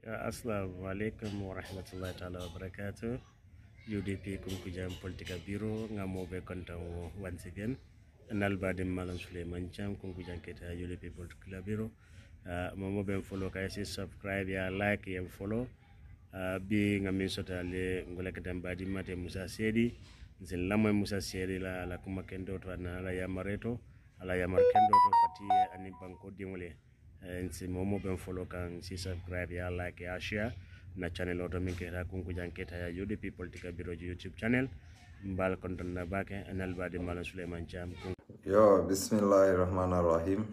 Assalamu alaikum wa rahmatullahi ta'ala wa barakatuh. UDP Kunkujam Political Bureau ngamobe kontan once again. Nalbadim Malam Suleiman Cham Kunkujam Keta UDP Political Bureau. Momo ben follow kayasi subscribe ya like ya follow. Bi ngamin sota le ngole kadam badi mate Musa Sedi. Nzin lamoy Musa Sedi la kuma kendo to na la yamareto ala yamar kendo to pati ani banko dingole. Nsi momo ben follow kan si subscribe ya like ya share na channel oto min keta Kunkujam Keta ya UDP Political Bureau YouTube channel mbal konton na bake anal badi Malam Suleiman Cham. Yo, bismillahirrahmanirrahim.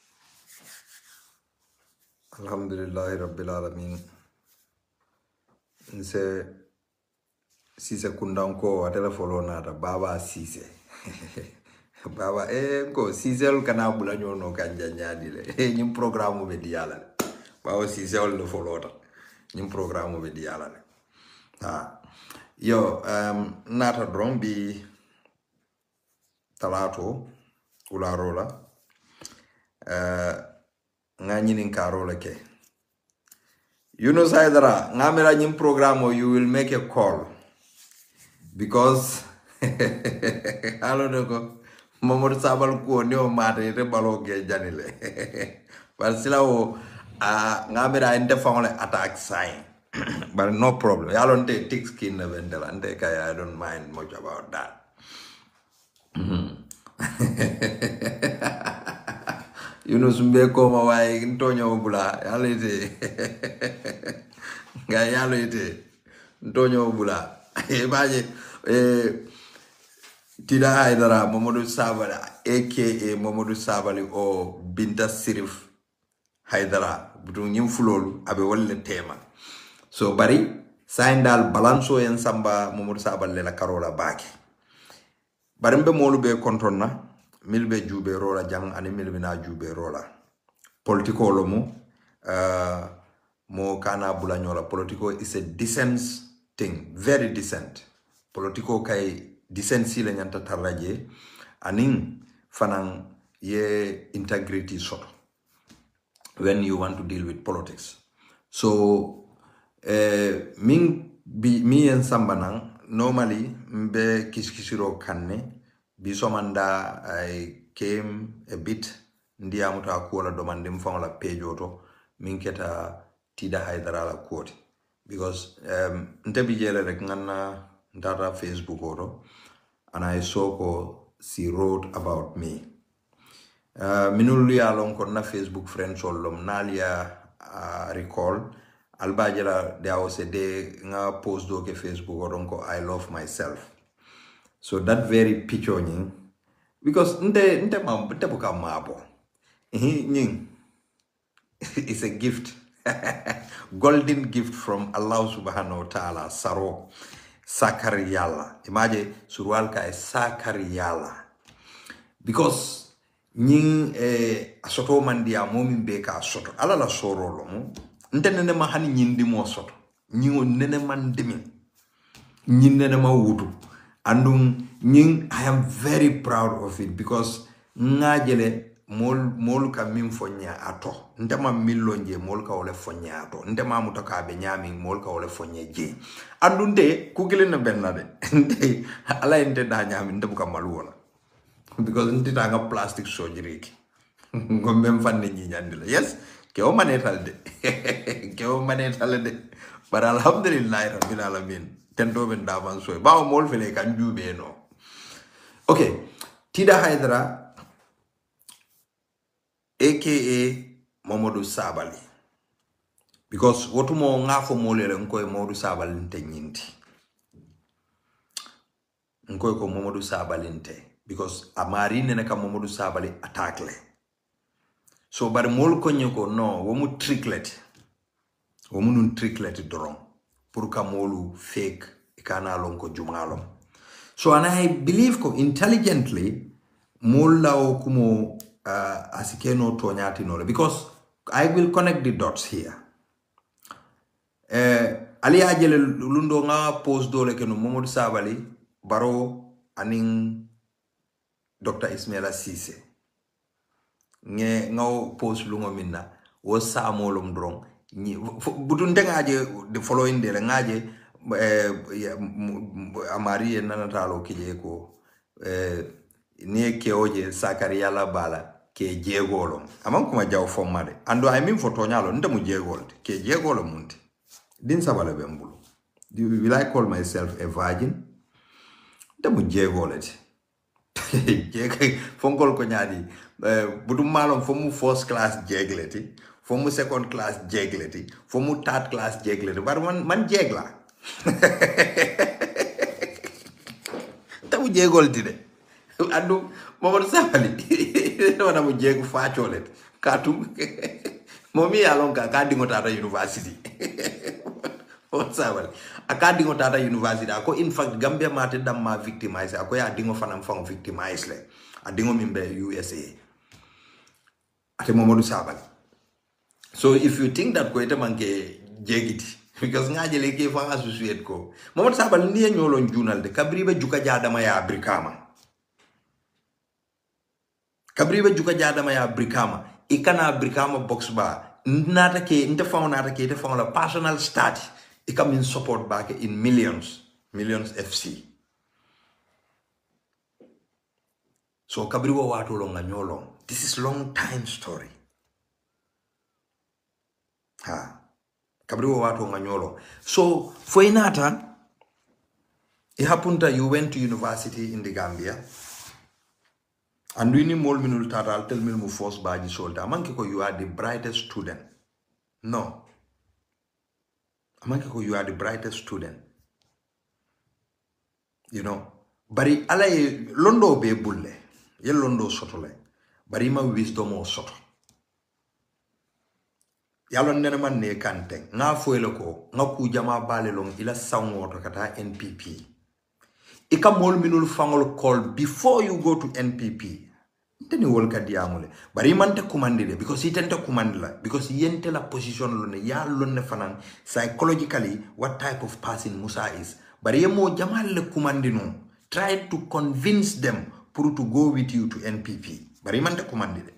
Alhamdulillahi rabbil alamin. Nse Sise kundanko atela follow nata Baba Sise. Baba ko Sise ol kana bula nyono kanja nyadi le. Nyim programu be diala. Baba Sise ol le follow ta. Nyim programu be diala le. Yo, nata drombi talato ularola nganyinin karola ke Yunus Haidara ngamira nyim programo you will make a call because alo doko Momor Sabal ko ni o mate te balo ke janile but sila o ngamira ente fangole attack sign but no problem yalon te thick skin na vendela ante kaya I don't mind much about that. Yunus mbeko mawai ntonyo bula yalete nga yalete ntonyo bula baje Tida Haidara Mamadou Sabali aka Mamadou Sabali o Binta Sirif Haidara butu nyim fulolu abe wolle tema so bari saindal balanso en samba Mamadou Sabali la karola baki barimbe molu be kontrona milbe jube rola jang ani milbe na jube rola politiko lo mo kana bulanyola politiko is a decent thing, very decent. Politiko kay decency la nyanta taraje aning fanang ye integrity sort when you want to deal with politics. So me and sambanang normally mbe kiskisiro kanne bisomanda I came a bit ndiamuta kuola domande mfanga page oto minketa Tida Haidara la quote because ntebi jele rek ngana ndata Facebook oto and I saw she wrote about me minulu ya lon ko na Facebook friends olom nalia recall albajela there was a day nga post do ke Facebook oronko I love myself. So that very picture nying because nte buka mabo nying it's a gift golden gift from Allah subhanahu wa ta'ala saro sakariyala imagine surwal ka sakariyala because nying asoto mandia momin be ka soto ala la soro lo mo nte nene ma hani nyindi mo soto nyingo nene man demi nyinene ma wudu andung nying I am very proud of it because ngajele mol ka min fonya ato ndema milonje mol ka ole fonya ato ndema mutoka be nyami mol ka ole fonya je andunde kugile na benade nde ala ente da nyami ndebu ka maluona because nti tanga plastic surgery ngombe fanne nyi nyandila yes ke o manetal de ke o manetal de but alhamdulillah rabbil alamin tendo ben davan so ba mol fele kan jube no. Okay, Tida Haidara aka Mamadou Sabali because wotumo ngafo molele nkoy Mamadou Sabali nte nyinti nkoy ko Mamadou Sabali nte because amari nene ka Mamadou Sabali attack le so bari mol ko nyoko no womu tricklet womu nun tricklet doron pour ka molu fake ikana lon ko jumalom. So and I believe ko intelligently mola okumo asikeno tonyati nole because I will connect the dots here. Ali ajele lundo nga post dole keno Mamadou Sabali baro aning Dr. Ismaila Cisse nge ngao post lungo minna wo sa molum drong ni butun de ngaje the following day ngaje amari nanatalo kije ko ni ke oje sakari yala bala ke jegolo amam kuma jaw fomade ando ay min foto nyalo ndamu jegol ke jegolo munti din sabala bembulu will I call myself a virgin ndamu jegolati fonkol ko nyaadi budum malom fomu first class jegleti fomu second class jegleti fomu third class jegleti bar man jegla tamu jegolti de andu Momodou Sabally wana mu jegu faacolet katu momi yalon ka dingo tata university Momodou Sabally aka dingo tata university ako in fact Gambia mate dam ma victimize ako ya dingo fanam fang victimize le a dingo mimbe USA ate Momodou Sabally. So if you think that ko ite manke jegiti because ngaje le ke fa associate ko Momodou Sabally ni nyolon journal de kabribe juka jadama ya Brikama kabribe juka jadama ya Brikama ikana Brikama box ba nata ke inte fauna te fauna personal start ikam in support back in millions FC. So kabribo watu longa nyolong, this is long time story kabribo watu longa nyolong. So for inata it happened that you went to university in the Gambia. And we need more minul tatal tell me mu force baji solta. Amanke ko you are the brightest student. No. Amanke ko you are the brightest student. You know. Bari alay londo be bulle. Ye londo sotole. Bari ma wisdom o soto. Yalon nene man ne kante. Nga fuele ko. Nga kujama bale long ila sangwoto kata NPP. Ika mol minul fangol call before you go to NPP. Teni wolka diamule. Bari mante kumandile because he tente kumandila because yente la position lone ya lone fanan psychologically what type of person Musa is. Bari yemo jamal le kumandino. Try to convince them to go with you to NPP. Bari mante kumandile.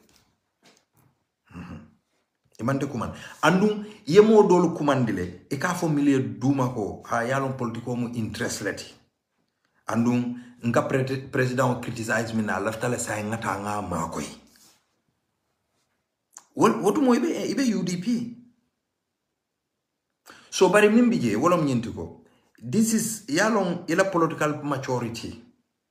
Imante kuman. Andum yemo dolu kumandile. Eka familiar duma ko ha yalon politiko mu interest leti. Andum nga president criticize me na laftale say ngata nga makoy wotu mo ibe UDP. So bari mimbije wolom nyintiko this is yalong ila political maturity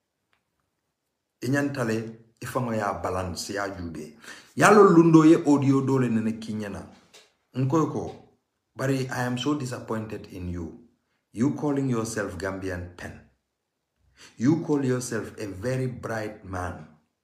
inyantale ifango ya balance ya jube yalo lundo ye audio dole nene kinyana nkoyko bari I am so disappointed in you calling yourself Gambian pen. You call yourself a very bright man.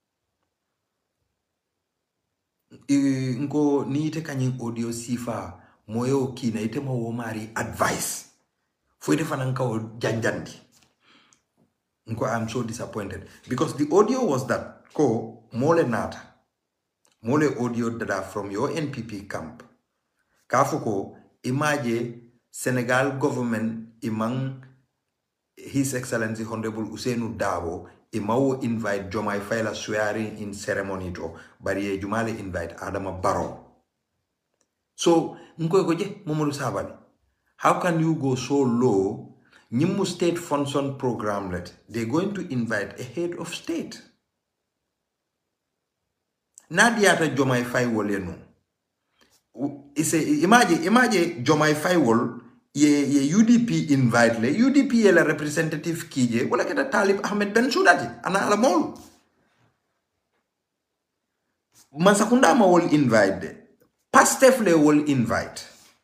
Nko niite kanyin audio sifa moyo kina ite mari advice. Fuite fananka o janjandi. Nko I'm so disappointed because the audio was that ko mole nata. Mole audio that from your NPP camp. Kafuko imaje Senegal government imang His Excellency Honorable Ousainou Darboe imawo invite Jomai Faye swearing in ceremony to bari Jumale invite Adama Barrow. So nkoye Momodou Sabally, how can you go so low? Nyimu state function program let they're going to invite a head of state. Nadiata Jomai Faye woleno. Imagine Jomai Faye wol ye UDP invite le UDP ye la representative kije wala keta Talib Ahmed Bensouda ana ala mol Masakunda ma wol invite de Pastef le wol invite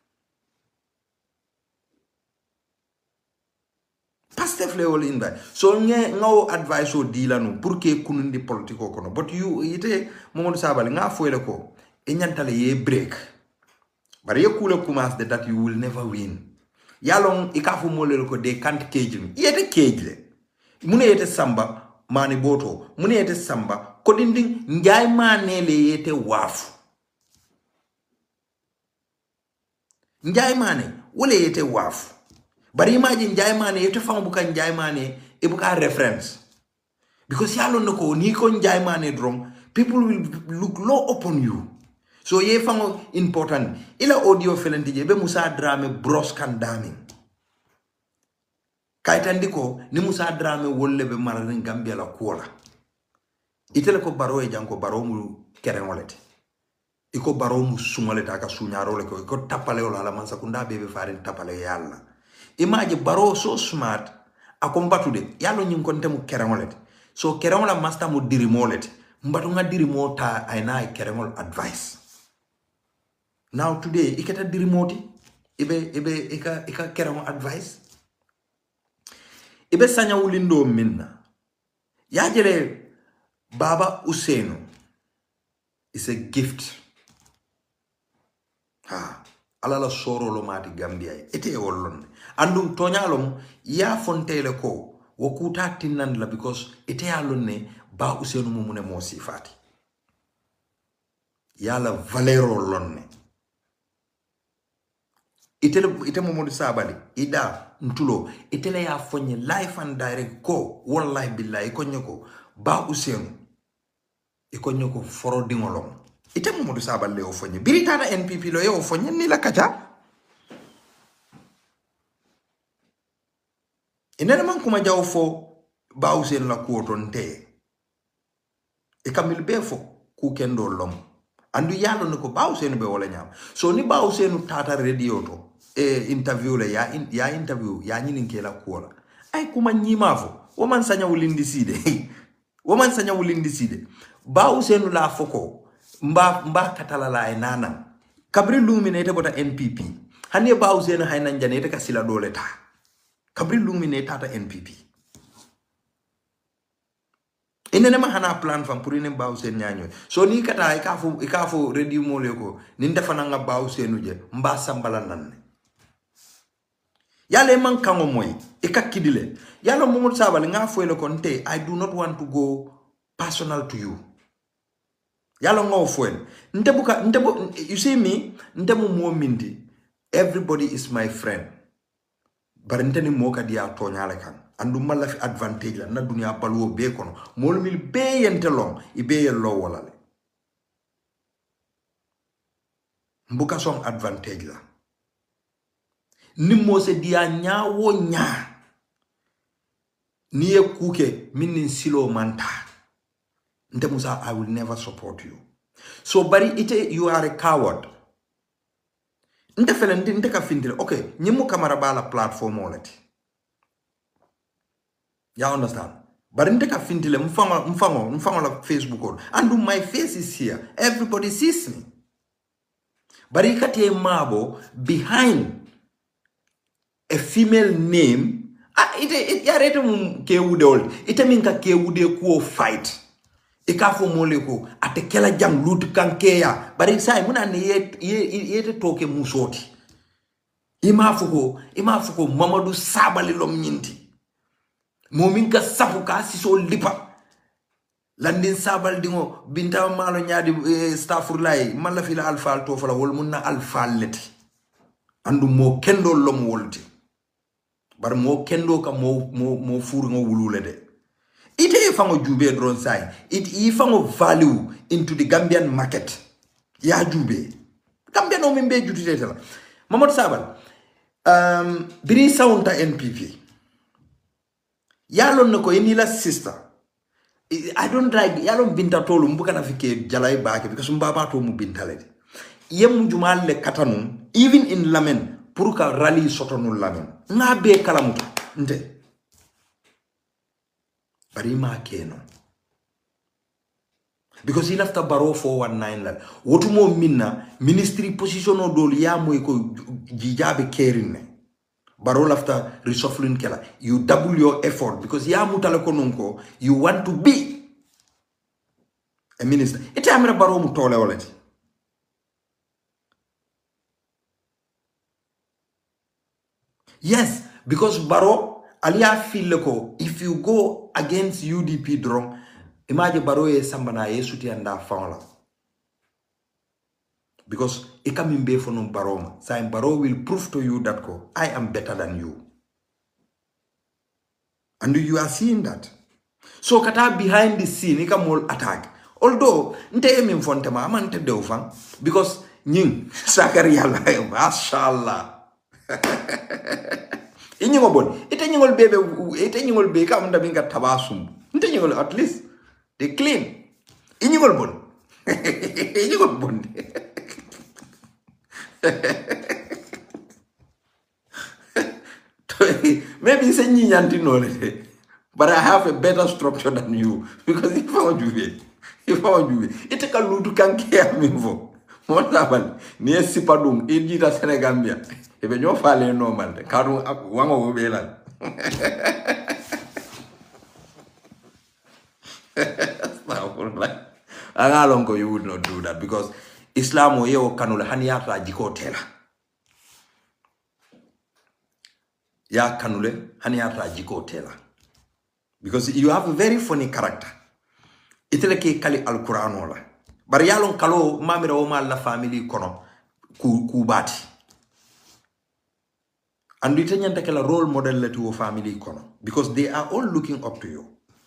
so ngaw advice o dilanu pour que kunundi politiko kono but you ite Momodou Sabally nga foyle ko e nyantale ye break but ye kule kumas de that you will never win. Yalong ikafu molelo ko they can't cage me. Yete cage le. Mune yete samba mani boto. Mune yete samba kodinding njai mane le yete wafu. Njai mane wole yete wafu. But imagine njai mane yete fangubuka njai mane ibuka reference. Because yalong noko niko njai mane drum people will look low upon you. So ye fango important. Ila audio felentije be Musa Drame bros kan daming. Kaitandiko ni Musa Drame wolle be mararin Gambia la kuola. Itele ko baro e janko baro mu kerengolete. Iko baro mu sumolete aka sunyarole ko iko tapale ola la mansa kunda bebe farin tapale yalla. Imaje baro so smart akombatude yalo nyin konte mu kerengolete. So kerengola master mu dirimolete. Mbatu nga dirimo ta aina kerengol advice. Now today ikata dirimoti ika kerengol advice. Ibe sanya ulindo minna. Yajere Baba Usenu is a gift. Alala soro lo mati Gambia. Ete olon. Andum tonyalom ya fontele ko wokuta tinan la because ete alone ba Usenu mumune mo sifati. Yala valero lonne. Ite Momodu Sabali ida ntulo itele ya fonye life and direct ko wallahi billahi ikonyoko ba Usenu ikonyoko foro dingolong ite Momodu Sabali le ofonye biritana NPP lo ye ofonye ni la kacha inene man kuma jaw fo ba Usenu la kuotonte ikamil befo ku kendo lom andu yalo nako ba Usenu be wala nyam so ni ba Usenu tata radio to interview le ya interview ya nyini nkela kuola ay kuma nyimafo woman sanya ulindi side woman sanya ulindi side ba Usenu la foko mba katala la enana kabri luminate bota NPP hanye ba Usenu hayna njanete ka sila dole ta kabri luminate tata NPP inene ma hana plan fam pour ine ba Usenu nyanyo so ni kata ikafo radio moleko ni ndefana nga ba Usenu je mba sambala nanne yale man kango moy ikakidile yalo Momodu Sabali nga foyle konte I do not want to go personal to you yalo ngo foyle ntebu you see me ntemu mo mindi everybody is my friend bar nteni mo kadi ya tonyale kan andu mala fi advantage la na dunia balwo be kono mol mil be yente long ibe yello wala le mbuka som advantage la Nimo se dia nyawo nya niye kuke minin silo manta nte Musa I will never support you so bari ite you are a coward nte felente nte ka findile okay nyimu kamara bala platform olati ya understand bari nte ka findile mfango la Facebook on and my face is here everybody sees me bari kati mabo behind a female name it yarete mum kewude ol ite minka kewude ko fight ikafo moleko atekela jang lut kankeya bari sai muna ne yete toke musoti imafuko Mamadou Sabali lom nyinti mominka safuka siso lipa landin Sabal dingo binta malo nyaadi stafurlay malla fila alfal to fala wol munna alfal leti andu mo kendo lom wolti bar mo kendo ka mo furu ngo wulule de ite fango jube drone sign it fango value into the Gambian market ya jube Gambia no mimbe jutite la Momodu Sabali biri saunta NPP yalon nako inila sister I don't like yalon binta tolu mbuka na fike jalay baake because mbaba to mu bintale yem jumal le katanum even in Lamen pour ka rally sotonu Lamen nga be kalamuta nte bari ma keno because he left a baro 419 la wotumo minna ministry position o dol ya moy ko jijabe kerine baro lafta reshuffling kela you double your effort because ya mutale ko nonko you want to be a minister ite amira baro mu tole walati yes because baro aliya feel ko if you go against UDP drone imagine baro e sambana yesuti anda faula because ikamimbe fono baroma saying baro will prove to you that I am better than you and you are seeing that so kata behind the scene ikamol attack although nte min fonte ma amante dew fan because ñing sakari yalla mashallah inyingo bon ite nyingol be kam ndabi nga tabasum nte nyingol at least they clean inyingol bon inyingol bon maybe say nyi nyanti no le but I have a better structure than you because if I want you ite ka lutu kanke amimvo mona bal ni sipadum ejita Senegambia ebe ñoo faale normal de kadu wango wo bela Angalongo, you would not do that because Islam o yeo kanula haniyata jiko tela. Ya kanule haniyata jiko tela. Because you have a very funny character. Itele ke kali al-Quran wala. Bari yalon kalo mamira o la family kono kubati. And we tell take a role model to your family kono because they are all looking up to you.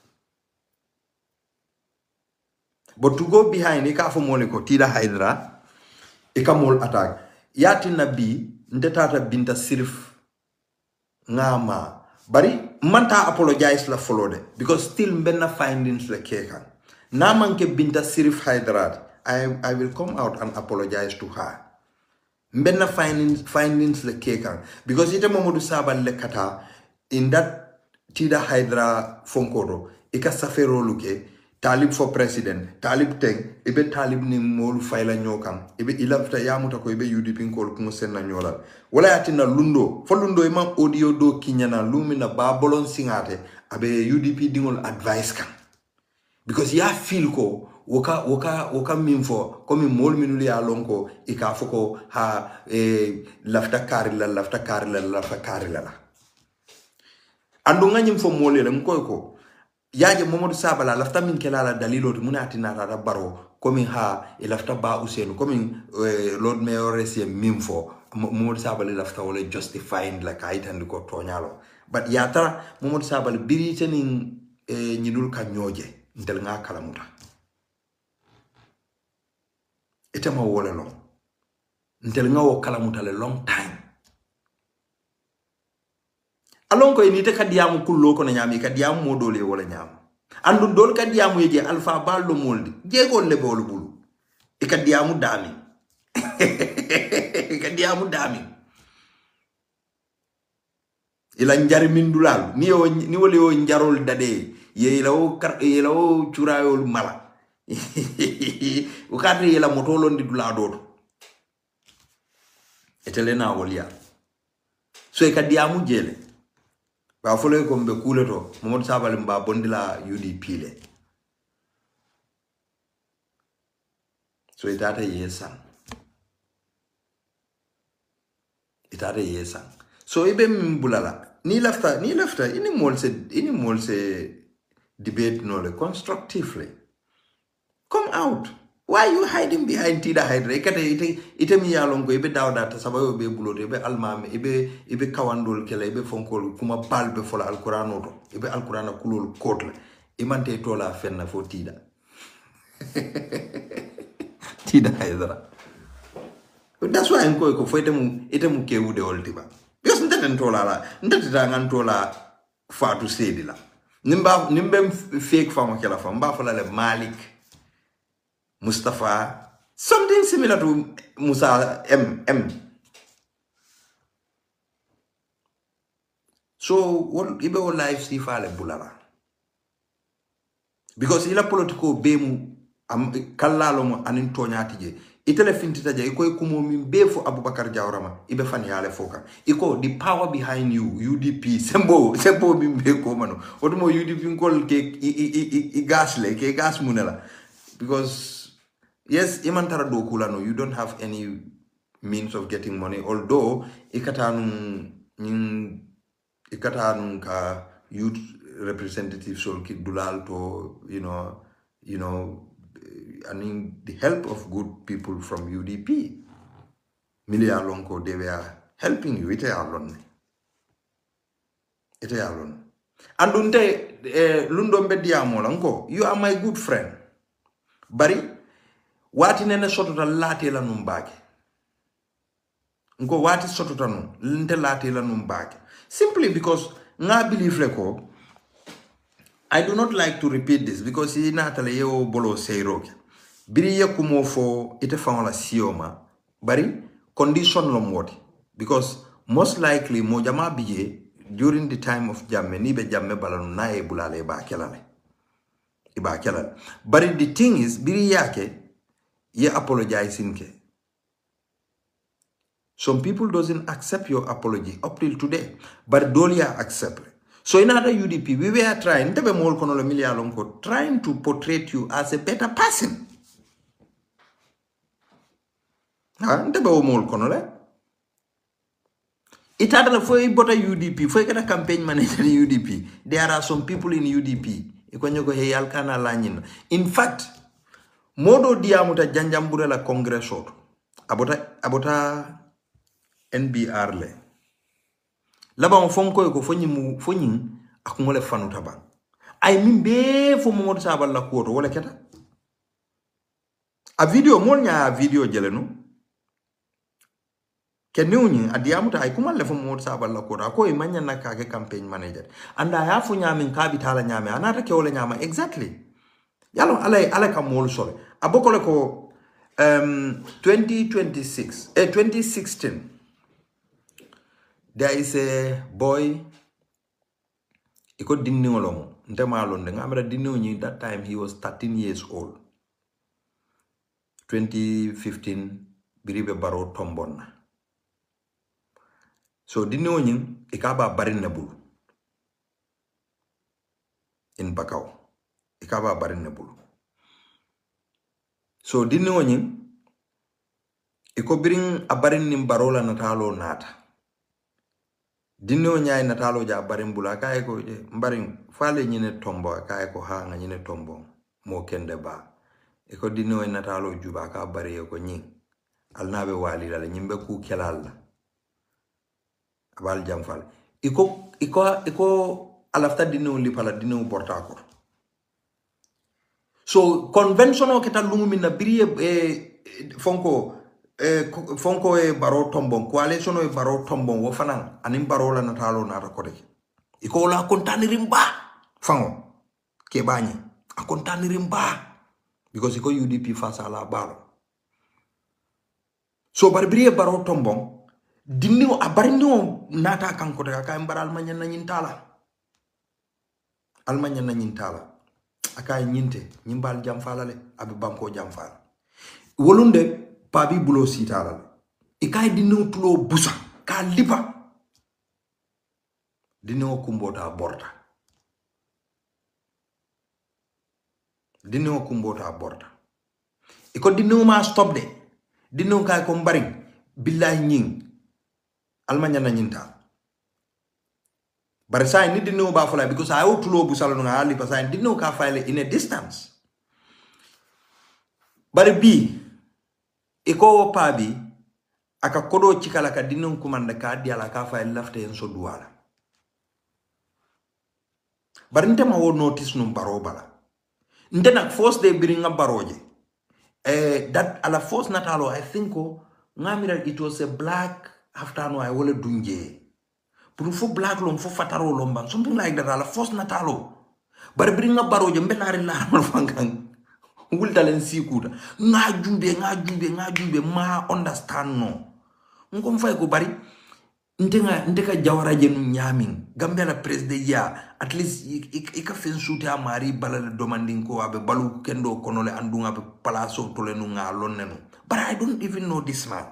But to go behind, ika fo moliko tida hydra, ika mol attack. Yati nabi ndetata binta sirif ngama. Bari manta apologize la followed because still mbenna findings la keka. Namanke binta sirif hydra. I will come out and apologize to her. Mbenna findings la keka because ite Mamadou Sabal le kata in that tida hydra fonkodo ika safero luke. Talib for president, Talib Teng, ebe Talib ni molu faila nyokan, ebe ilafta yamuta ko ebe UDP nkol kumo senna nyola. Wala yatina lundo, fo lundo ima audio do kinyana lumina babolon singate, abe UDP dingol advice kan. Because ya feel ko, waka minfo, komi mol minuli ya lonko, ika foko ha lafta karila. Andunga nyimfo mole le mkoyko, yaje Mamadou Sabala lafta min kelala dalilo munati na rada baro komi ha lafta ba Usenu komi Lord Mayor resi minfo Mamadou Sabala lafta wala justifying like height and ko tonyalo but yata Mamadou Sabala birite ni nyidul ka nyoje ndel nga kalamuta etama wala long ndel nga wo kalamuta le long time alon ko ni te kadiamu kullo ko na nyami kadiamu modole wala nyam andu dol kadiamu yeje alfa ballo moldi jego le bolu bulu e kadiamu dami kadiamu dami ila njari mindulal ni wole yo njarol dade ye lawo curayol mala o kadri yela motolo ndi dula doto etelena wolia so e kadiamu jele ba folo ko mbe kuleto Mamadou Sabali mba bondila UDP le so itata yesan so ibe mbulala ni lafta ini molse debate no le constructively come out. Why are you hiding behind Tida Hydra? Ite mi yalongo ibe dawda ta sabayo be bulote ibe almame ibe kawandol kela ibe fonkol kuma balbe fola alquran oto ibe alquran kulol kotle imante tola fenna fo Tida Hydra. That's why I'm going to fight them. Itemu kewude oltiba because ndeten tola la ndetita ngan tola fatu sedila nimbe fake fama kela fama fola le Malik Mustafa, something similar to Musa M. So what ibe o life si fale bulala because ila politiko bemu kallalo mo anin toñati je itele fintita je iko kumo min befo Abubakar Jawrama ibe fan yale foka iko the power behind you UDP sembo min be ko mano odumo UDP kol ke gas munela because yes, imantara do kulano, you don't have any means of getting money. Although ikatanun ka youth representative so dulal to I mean the help of good people from UDP. Milia Lonko, they were helping you. Ite alone. And unte lundombe diamolango, you are my good friend. bari wati nene sotota late la numbake nko wati sotota nu lente late la numbake simply because nga believe leko I do not like to repeat this because he natale yo bolo seiroke biri yakumo fo ite fawala sioma bari condition lom woti because most likely mo jama bije during the time of jamme ni be jamme balanu na e bulale ba kelale iba kelale but the thing is biri yake ye apologizing ke some people doesn't accept your apology up till today but dolia accept it. So in other UDP we were trying tebe mol kono lo trying to portray you as a better person tebe o mol kono le itadala foi bota UDP foi kada campaign manager UDP there are some people in UDP ikonyo ko he yalkana lanyin in fact modo diamuta janjambure la congress auto abota NBR le laba on fonko ko fonyin akungole fanuta ba ay mimbe fo mo sabal la ko to wala keta a video mol nya video jelenu kenuni adiamuta ay kumal le fo mo sabal la ko ko e manya nakka ke campaign manager anda ya fu nyame kabi tala nyame anata ke wala nyama exactly yalo ala ka mol sole abokole ko 2016 there is a boy iko dinni olom ndema londe ngamra dinni that time he was 13 years old 2015 biribe baro tombonna so dinni onyin ikaba barinna bul in Bakaw ikaba barinna bul so dinni onyin iko birin abarin nim barola natalo nata dinno nyaay natalo ja barin bula kay ko mbarin fale nyine tombo kay ko ha nga nyine tombo mo kende ba e ko dinno natalo juba ka bari ko nyi alnabe wali la nyimbe ku kelal abal jamfal iko alafta dinno li pala dinno porta ko so convention o keta lungu min na biriye fonko e baro tombon coalition e baro tombon wo fanan anim baro la natalo nata ko de iko la kontanirim ba fango ke bañi a kontanirim ba because iko UDP face à la balo so barbiri baro tombon dinni o abarino nata kanko de ka mbaral manya na nyintala almanya na nyintala aka nyinte nyimbal jam falale abi banko jam fal wolunde pabi bulo sitala ikay dinno tulo busa ka lipa dinno kumbota borta iko dinno ma stop de dinno kay ko mbaring billahi nying almanya na nyinta bare say ni dinno ba fala because I out tulo busala no ngali pa say dinno ka file in a distance bare bi iko pabi aka kodo chikala ka dinun kumanda ka diala ka fa lafte en so duwala bar ntema wo notice num baro bala ntenak force de biringa baroje that ala force natalo I think ngamira it was a black afternoon I wole dunje pour fo black lom fo fataro lomba something like that ala force natalo bar biringa baroje mbelari la mal fangang wultalen sikuta nga jumbe ma understand no ngom fay ko bari ndeka jawaraje nu nyamin gambela president ya at least ika fen suti amari balale demanding ko abe balu kendo konole andunga be palaso tole nu nga lonnenu but I don't even know this man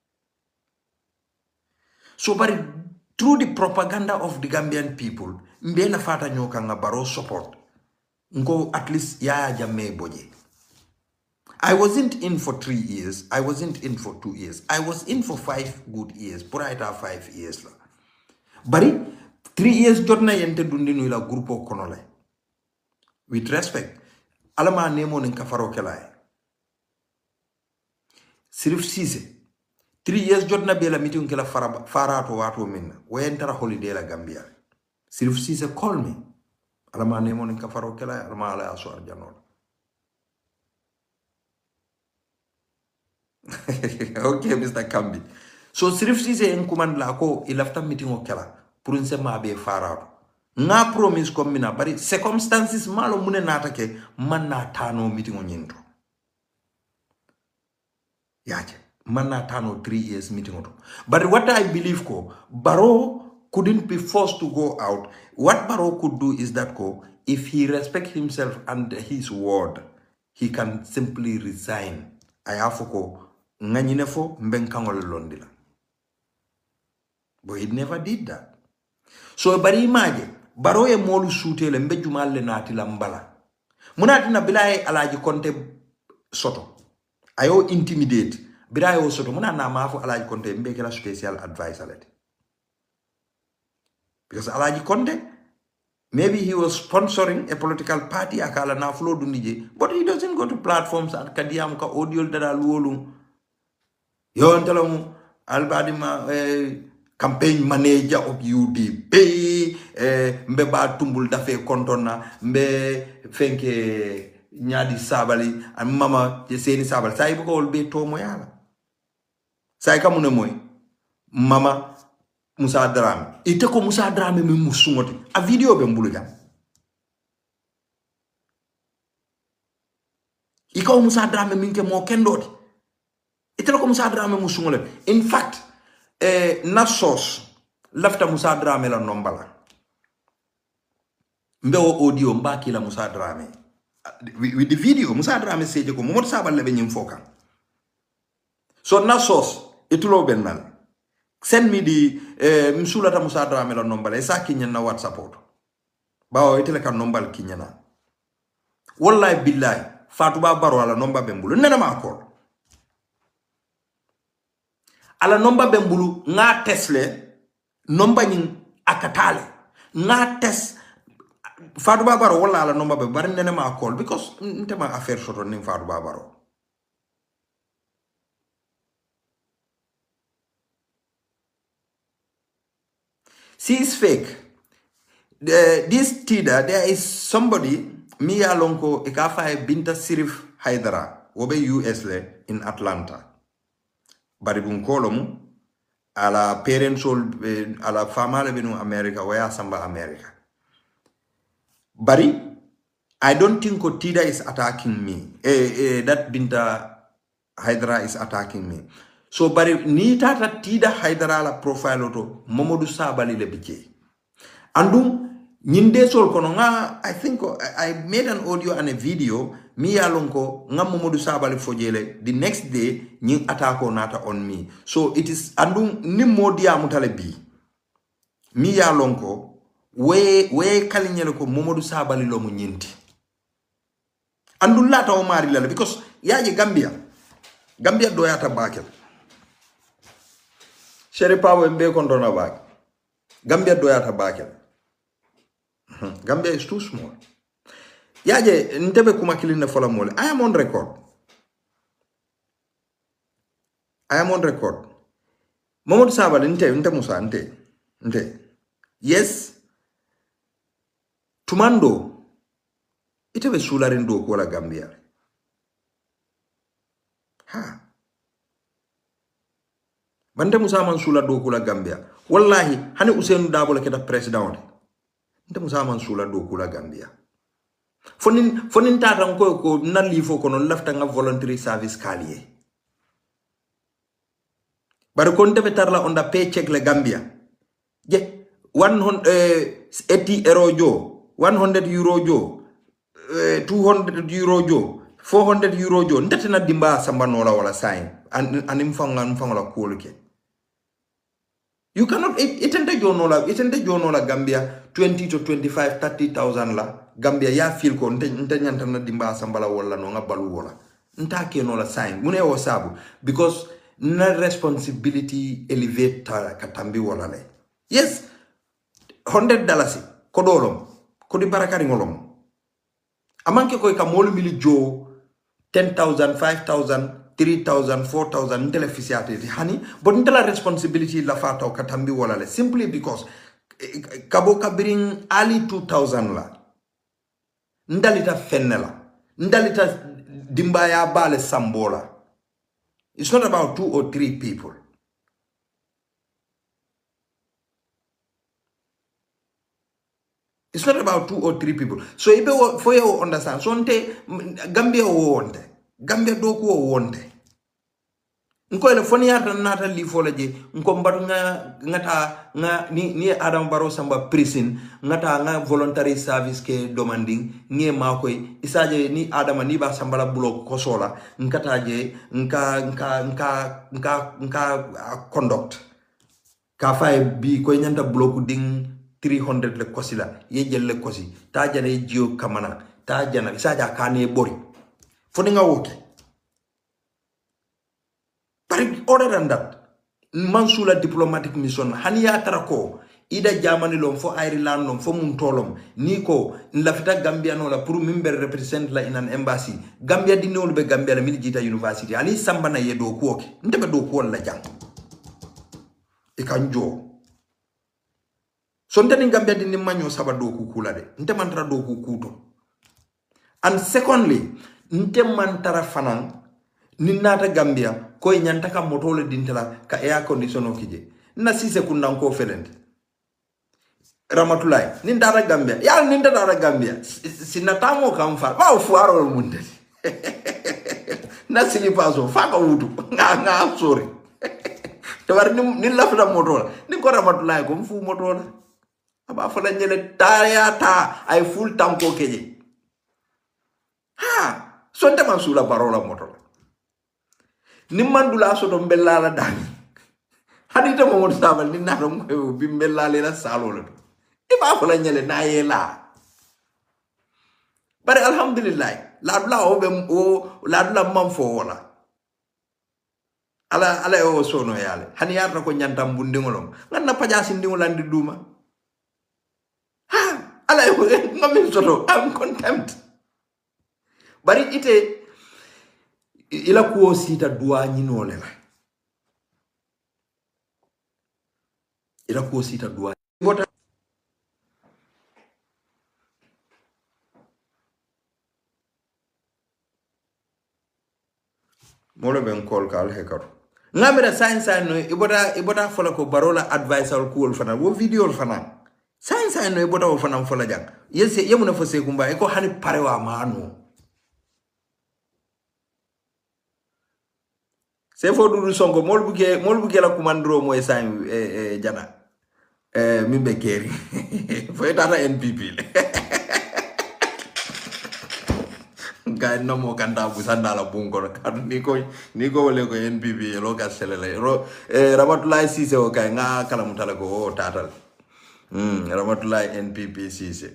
so bari through the propaganda of the Gambian people mbena fata nyoka nga baro support ngo at least ya jamme boje I wasn't in for 3 years. I wasn't in for 2 years. I was in for 5 good years. Pura ita 5 years la. Bari 3 years jotna yente dundinu ila grupo konole. With respect, alama nemo nkafaro kelay. Sirif Cisse 3 years jotna bela meeting kela farato wato minna. Wentara holiday la Gambia. Sirif Cisse call me. Alama nemo nkafaro kelay alama ala aswar janol. Okay, Mr. Kambi. So Sirif Cisse en commande la ko il afta meeting o kala pour une sema be farado. Nga promise ko mina bari circumstances malo mune nata ke man na tano meeting o nyinto. Yaje. Man na tano 3 years meeting o. But what I believe ko Barrow couldn't be forced to go out. What Barrow could do is that ko if he respect himself and his word, he can simply resign. Ayafoko nganyine fo mbenkangol londila. But he never did that. So bari imaje Barrow e molu sutele mbe jumalle nati lambala. Munati na bilaye Alaji Conte soto. Ayo intimidate. Bilaye o soto muna na mafu Alaji Conte mbe kela special advisor leti. Because Alaji Conte, maybe he was sponsoring a political party akala na flow dunije, but he doesn't go to platforms at kadiyam ka audio dada luolu. Yo ntalamu albadima campaign manager of UDP mbe ba tumbul dafe kontona mbe fenke nyadi sabali and mama seni sabali sai ko olbe to moyala sai kamune moy mama Musa Drame ite ko Musa Drame mi musungoti a video be mbulu jam ikaw Musa Drame minke mo kendoti ite ko Musa Drame musungole in fact Nasos lafta Musa Drame la nombala mbe o audio mbaki la Musa Drame with the video Musa Drame seje ko Momodou Sabally le be nyim foka so Nasos itulo benal send me the msulata Musa Drame la nombala esa kinya na WhatsApp auto bawo itele kan nombal kinya na wallahi billahi Fatou Ba Barrow ala nomba bembulu nena ma ko ala nomba bembulu nga tesle nomba nyin akatale nga tes Fatou Ba Barrow wala ala nomba be bar nene ma call because ntema affaire soto nim Fatou Ba Barrow she is fake. This Tida, there is somebody Mia Lonko Ikafa Binta Sirif Haidara Obe US le in Atlanta Baribun Kolomu ala parents ala famale benu America where Samba America. Bari, I don't think Tida is attacking me. That Binta Haidara is attacking me. So bari ni tata Tida Haidara la profile auto Momodou Sabally le biche. Andum nyinde sol kono nga I think I made an audio and a video mi yalonko nga Momodou Sabally fojele the next day nyi atako nata on me. So it is andum ni modia mutale bi. Mi yalonko we kalinyele ko Momodou Sabally lo mu nyinti. Andum lata o mari lala because yaje Gambia doyata bakel. Shere Pabo mbe kontona bak. Gambia doyata bakel. Gambia is too small. Yaje ntebe kuma kiline fola mole. I am on record. Momodou Sabally nte Musa nte. Yes. Tumando itebe sularindo ko la Gambia. Ha. Bante Musa Mansula do kula Gambia. Wallahi, hani Ousainou Darboe la keta president. Nte Musa Mansula do kula Gambia. Fonin tata ko na lifo kono lafta nga voluntary service kaliye. Bar kon debe tarla onda paycheck le Gambia. Je 180 euro jo, 100 euro jo, 200 euro jo, 400 euro jo. Ndete na dimba samba nola wala sign. Anim fanga kuolke. You cannot itende jono la Gambia 20 to 25 30,000 la Gambia ya feel ko nte nyanta na dimba sambala wala no ngabalu wala nta ke no la sign mune o sabu because na responsibility elevate katambi wala le yes $100 kodolom kodi barakari ngolom amanke ko ka molu mili jo 10,000 5,000 3,000, 4,000 ntele fisiate hani but ntela responsibility la fata o katambi wala le simply because kabo kabiring early 2000 la ndalita fennela ndalita dimbaya bale sambola It's not about 2 or 3 people. It's not about 2 or 3 people. So if you for you understand, so Gambia won't. Gambia doku won't. Nko ele foni yata nata li folaje nko mbatu nga ni Adam Barrow samba prison ngata nga voluntary service ke demanding nge makoy isaje ni Adam ni ba sambala block kosola nkataje nka conduct ka fay bi koy nyanta block ding 300 le kosila ye jel le kosi ta jana jio kamana ta jana isaja kane bori foni nga woke. But other than that, Mansula diplomatic mission, Hania Tarako, Ida Germany lom for Ireland lom for Muntolom, Nico, Lafita Gambia no la Puru member represent la in an embassy, Gambia di no be Gambia Militita University, Ali Sambana ye do kuok, never do kuon la jang. Ikanjo. Something in Gambia di manyo sabado kukulade, Ntemantra do kukuto. And secondly, Ntemantara fanang, Ninata Gambia, koy nyantaka motole dintela ka air condition okije na sise kundan ko felent Ramatulai nindara Gambia ya nindara Gambia sinatamo kamfa ba fuaro munde na silipaso faka wutu nga sorry to war ni lafda motola ni ko Ramatulai ko fu motola aba fala nyele tayata ay full tanko keje ha sonta mansula parola motola ni mandula soto mbella la dani hadita mo won sabal ni na rom ko bi mbella le la salo la e ba ko la nyele na yela bare alhamdulillah la dula o be o la dula mam fo wala ala o sono yale hani yarta ko nyantam bu ndingolom nganna pajasi ndingolandi duma ha ala o ngam soto am contempt bari ite ila kuo sita dua nyino lela ila kuo sita dua bota molo ben kol kal hekaro ngamira science no ibota fola ko barola advisor cool fana wo video fana science no ibota wo fana fola jang yese yemuna fo se kumba e ko hani parewa manu se fo Dudu Sonko molbuke la kumandro mo esan jana mimbe keri fo etata NPP le ga no mo kanda bu sandala bungo kan ni ko wole ko NPP lo ga selele Ramatulai Cisse o kay nga kala mutala ko tatal Ramatulai NPP Cisse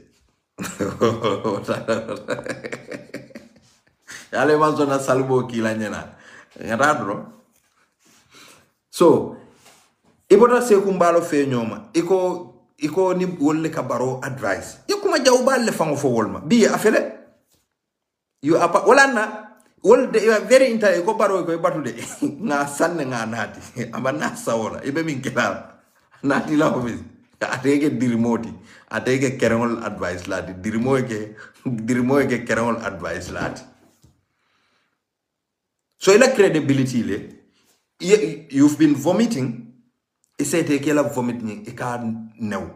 yale manzo na salbo kila nyena ngadro. So, ibota se kumbalo fe nyoma, iko ni wolle ka baro advice. Yokuma jawbal le fango fo wolma. Bi afele. You apa walana wol de very inter ko baro ko batude nga sanne nga nati. Amba na sawola ibe min kelal. Nati la ko bis. Atege dirimoti, atege kerengol advice lati. Dirimo ke kerengol advice lati. So ila credibility le you've been vomiting. It said take la vomiting. It can't know.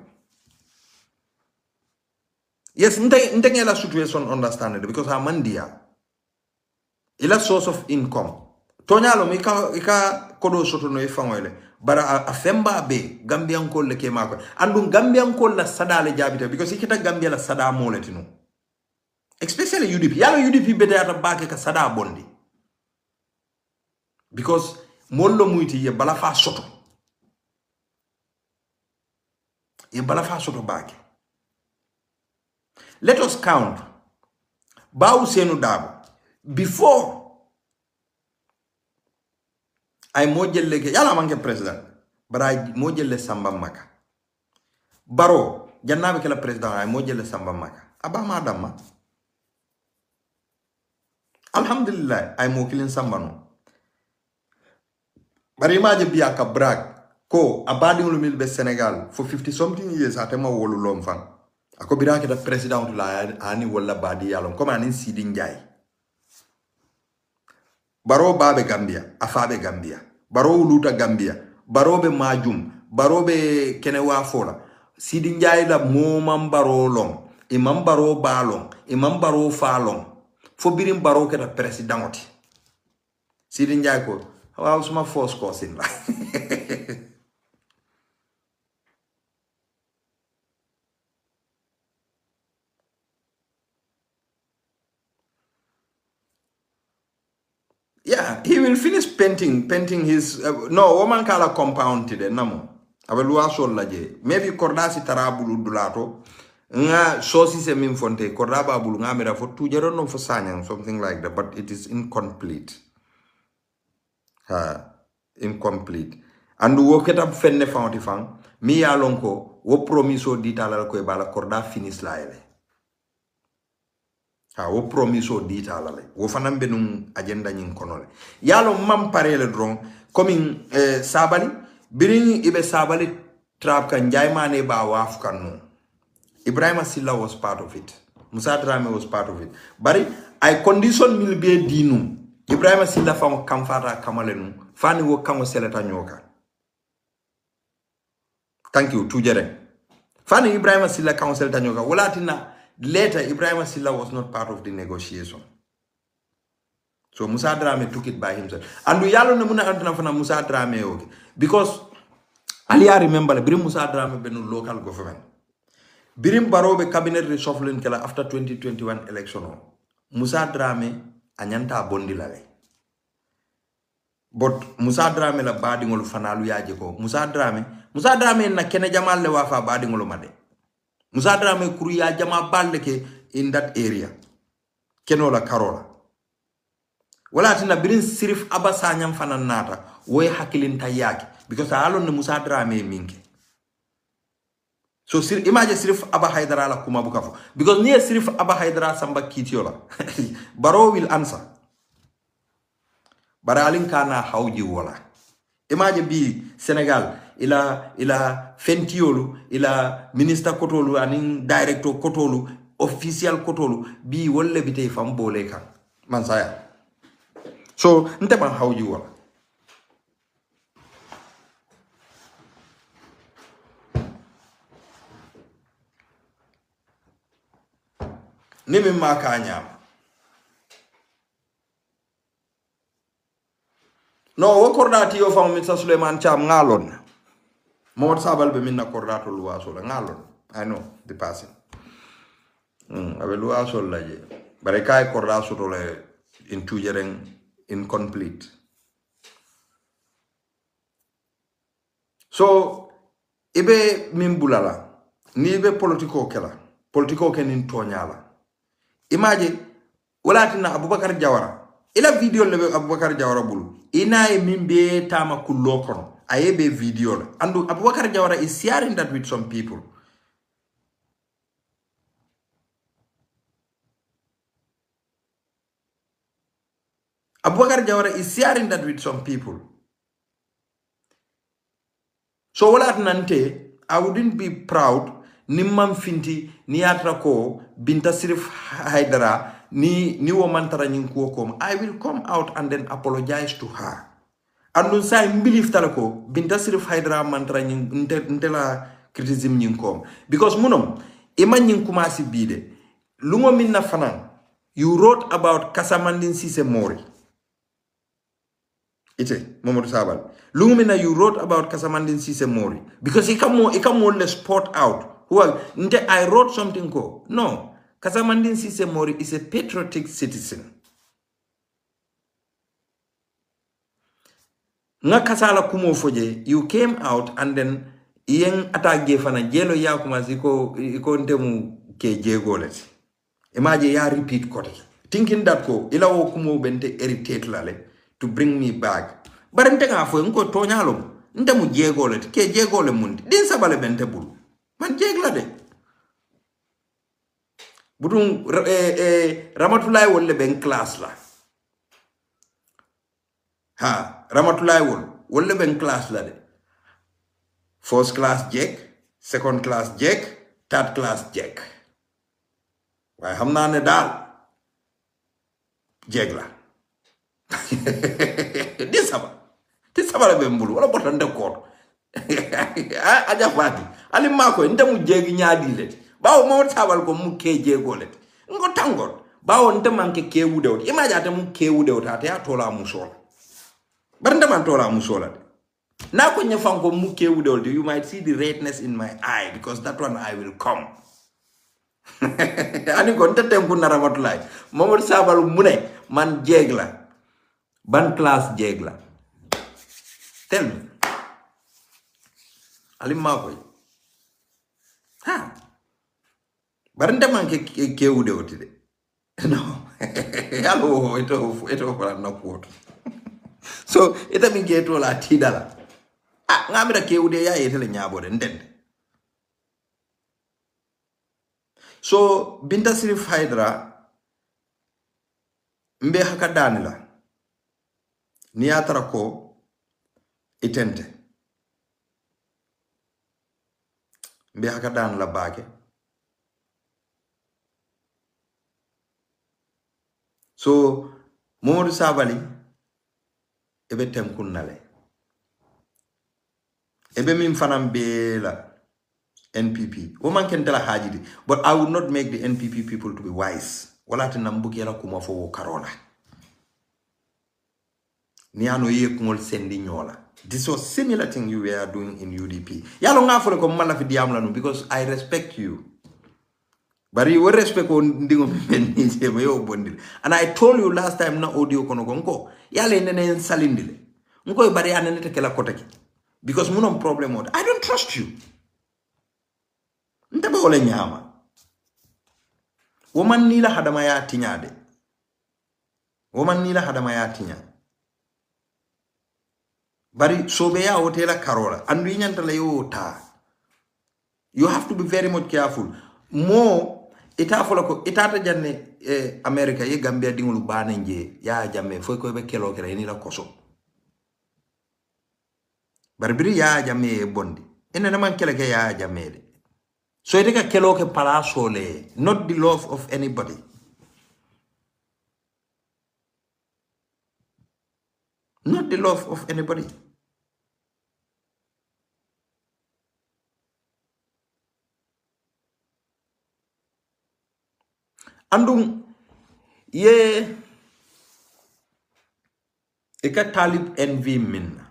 Yes, nte la situation understandable because Amandia ila source of income. Tonyalo ika kodo soto no ifangwele. Bara a femba be Gambian ko le kemako. Andu Gambian ko la sada le jabita because ikita Gambia la sada moletino. Especially UDP. Yalo UDP bete ata bake ka sada bondi. Because mollo muiti ye balafa soto. Ye balafa soto bake. Let us count. Bau Senu Dabo. Before I mojelle ke yala manke president. But I mojelle Samba Maka. Baro jannabe ke la president I mojelle Samba Maka. Aba madama. Alhamdulillah I mokilin Samba no. Bari imagine biaka brag ko abadi ngulu be Senegal for 50 something years atema wolu lomfang. Ako birake da president la ani wala badi yalom koma ani Sidi Njai. baro babe Gambia afabe Gambia baro luta Gambia baro be majum baro be kenewa fola Sidi Njie la momam baro long imam baro balong imam baro falong fo birim baro keta president oti Sidi Njie ko waaw suma force cousin la yeah, he will finish painting his no woman kala compound today namo abe luwa sol laje maybe kordasi tarabulu dulato nga sosi se min fonte kordaba bulu nga mera fo tujero no fo sanyang something like that but it is incomplete incomplete andu wo ketab fenne fanti fan mi ya lonko wo promiso ditala ko e bala korda finish la ele wo promiso ditala le wo fanam benum agenda nyin konole yalo mam parele dron comme sabali birini ibe sabali trap kan jaymane ba waf kanu Ibrahima Silla was part of it Musa Drame was part of it bari ay condition mil be dinum Ibrahima Silla fam kamfata kamalenu fani wo kamo seleta nyoka thank you tujere fani Ibrahima Silla kamo seleta nyoka walatina later Ibrahima Silla was not part of the negotiation so Musa Drame took it by himself and yalo ne muna antana fana Musa Drame okay because ali I remember birim Musa Drame benu local government birim barobe cabinet reshuffling kala after 2021 election Musa Drame anyanta bondi lale but Musa Drame la badi ngolu fanalu yaje ko Musa Drame na kene jamal le wafa badi ngolu made Musa Drame kuriya jama balle ke in that area kenola karola wala tina birin sirif abasa nyam fanan nata woy hakilin tayaki because alon ne Musa Drame minke so imagine sirif Aba Haidara la kuma bukafo because near sirif Aba Haidara samba kitiola Baro will answer baralin kana hawji wala imagine bi Senegal ila fentiolu ila minister kotolu anin director kotolu official kotolu bi wolle bitay fam bole kan man saya so nte man hawji wala nimi makanya no wo kordati yo fam Mr. Suleiman Cham ngalon Momod Sabal be minna kordato luwaso la ngalon I know the person abe luwaso la je bare kay kordaso to le in tujeren incomplete so ibe mimbulala ni be politiko kenin tonyala imagine wala tina Abubakar Jawara ila video lebe Abubakar Jawara bulu ina e mimbe tama kullo kono ayebe video le andu Abubakar Jawara is sharing that with some people Abubakar Jawara is sharing that with some people so wala nante I wouldn't be proud nimam finti ni atra ko Binta Sirif Haidara ni womantara nyinko kom I will come out and then apologize to her and non say believe talako Binta Sirif Haidara mantara ntela criticism nyinko because munom iman nyinkuma si bide lungo minna fanan you wrote about Kasamandin Sise Mori ite Momodou Sabal lungo minna you wrote about Kasamandin Sise Mori because he come more le sport out well, I wrote something go. No, Kasamandin Sise Mori is a patriotic citizen. Nga kasala kumo foje, you came out and then iyeng atage fana jelo ya kumaziko iko ntemu ke jegolet. Imagine ya repeat kote. Thinking that ko ila wo kumo bente irritate lale to bring me back. Barente nga fo nko tonyalo ntemu jegolet ke jegole mundi. Din sabale bente bulu. Man jegla de budung Ramatulay wolle ben class la Ramatulay wolle ben class la de first class Jack second class Jack third class Jack waye xamna ne dal jegla ti sabala be mbulu wala botan de ko aja fati ali mako ndemu jegi nyaadi le bawo mo sabal ko mu ke jego le ngo tangol bawo ndemanke ke wude imaja ta mu ke wude ta ya tola musola bar ndeman tola musola na ko nyafan ko mu ke wude you might see the redness in my eye because that one I will come ani ko tete ko naramatulay Momodou Sabally mu ne man jegla ban class jegla tell me ali mako ha bar ndemanke ke wude de no hello ito for na quote so ita mi geto la tidala ngamira ke ude ya yetele nyabode ndende so Binta Sirif Haidara mbe hakadanila ni atara ko itente mbe hakadanila bake so Momodou Sabally ebe tenkunnale ebe min fanam be la NPP woman can tell a hajidi but I would not make the NPP people to be wise wala tinambuki la kuma fo karola ni ano ye kungol sendi nyola this was similar thing you were doing in UDP yalo ngafole ko mala fi diamla no because I respect you. But you will respect on dingo bondil. And I told you last time na audio kono gonko. Yale nene salindile. Nko ibari anene kela kotaki. Because muno problem od. I don't trust you. Ntaba ole nyama. Woman nila hadama ya tinyade. Woman nila hadama ya tinya. Bari sobe ya hotela karola. Andu inyantala yo ta. You have to be very much careful. More ita fola ko itata janne America ye Gambia dingulu bane nje ya jamme fo ko be kelo kere ni la koso barbiri ya jamme bondi ene na man kele ke ya jamme de so ite ka kelo ke pala sole not the love of anybody not the love of anybody andum ye eka talib envy minna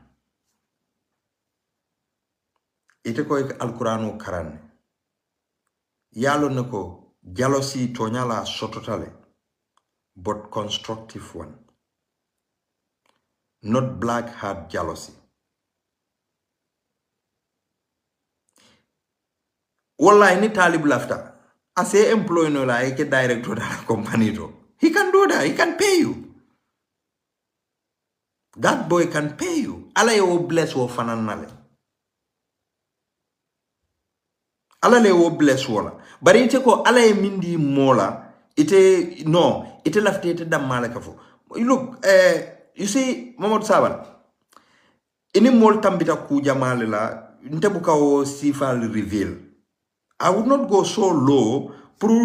ite ko ek alquranu karanne yalo nako jealousy tonyala sototale but constructive one not black heart jealousy wallahi ni talib lafta as a employee no like a director of the company to. He can do that. He can pay you. That boy can pay you. Allah yo bless wo fananale. Allah le wo bless wala. But ite ko Allah e mindi mola. Ite no. Ite lafte ite dam malakafo. Look, you see, Momodou Sabally. Ini mol tambita kuja malela. Ntebuka o sifal reveal. I would not go so low.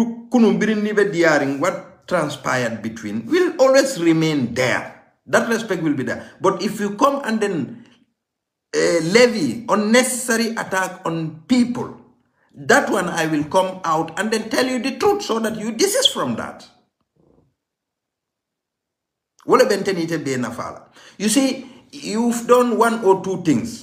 What transpired between will always remain there. That respect will be there. But if you come and then levy unnecessary attack on people, that one I will come out and then tell you the truth so that you desist from that. You see, you've done one or two things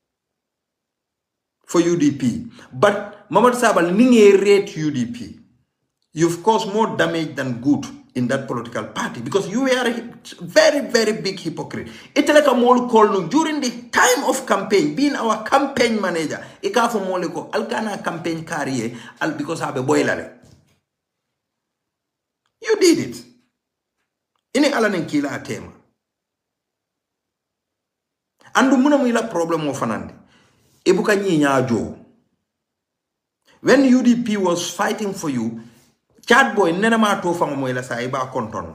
for UDP, but Momodou Sabally ninge rate UDP. You've caused more damage than good in that political party because you were a very, very big hypocrite. It's like a mole call during the time of campaign, being our campaign manager. Ika for mole ko alkana campaign career al because have a boiler. You did it. Ini alanin kila atema. Andu muna mwila problem of anandi. Ibuka nyinya jo. When UDP was fighting for you, Chad boy nena ma to fanga moyla sa iba konton.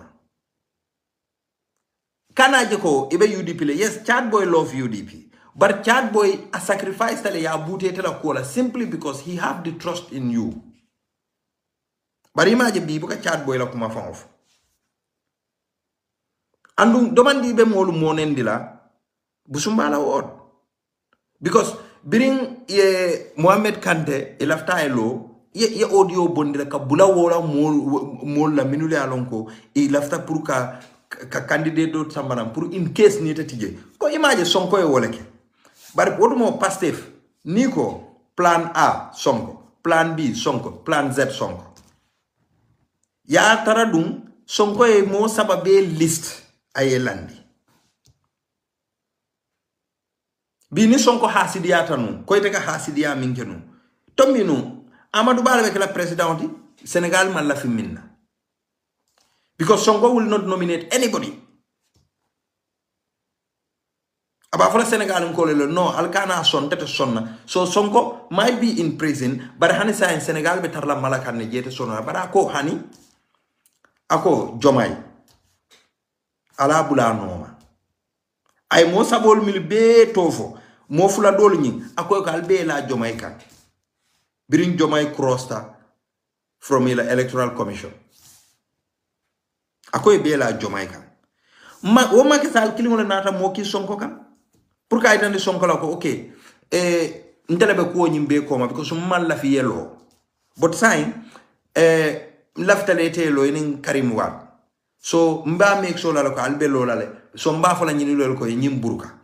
Kana jeko ibe UDP le. Yes, Chad boy love UDP. But Chad boy a sacrifice tele ya bute tela kola simply because he have the trust in you. But imagine bi buka Chad boy la kuma fangof. Andu domandi be molu monendila busumbala word. Because biring ye Mohamed Kante elafta elo ye audio bondira ka bula wola mol la minule alonko elafta pour ka candidate do sambanam pour in case ni tatije ko image sonko e woleke bar wodumo Pastef niko plan A sonko plan B sonko plan Z sonko ya taradum sonko e mo sababe list ayelandi bini sonko hasidiya tanu ko iteka hasidiya minkenu tombinu Amadou Ba avec la présidente Sénégal man la fi minna because Sonko will not nominate anybody aba for Senegal ko le no alkana son tete sonna so Sonko might be in prison but hani sa in Senegal be tarla malaka ne jete sonna bara ko hani ako jomay ala bula noma ay mo sabol mil be tofo mo fula dol ñi ako kal be la jomay kan birin jomay crosta from the electoral commission akoy be la jomay kan o Macky Sall kilingo la nata mo ki Sonko kan pour ka itande Sonko la ko okay ndele be ko nyimbe ko ma because man la fi yelo but sign laftale telo inin Karim Wade so mba make sure la ko albe lo la le so mba fa la nyini lo ko nyim buruka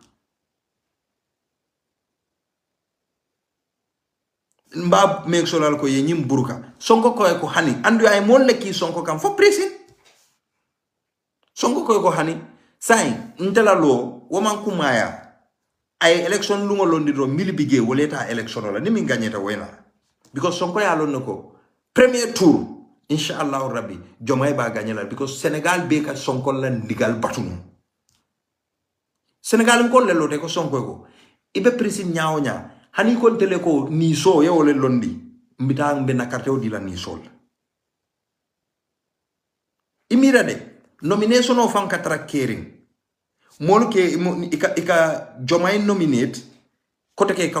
mba make sure la ko nyim buruka Sonko ko hani andu ay mon le ki Sonko kam fo prison Sonko ko hani sai ntela lo woman kumaya ay election lungo londiro mili bige woleta election la nimi gagneta wena because Sonko ya lon ko premier tour inshallah rabbi jomay ba gagnela because Senegal be ka Sonko la ndigal batunu Senegal ko le lote ko Sonko ko ibe prison nyaonya hani kon tele ko ni so ye wole londi mbita mbe na carte o di la ni sol imira de nomination of Ankatra Kering molu ke ika jomay nominate kote ke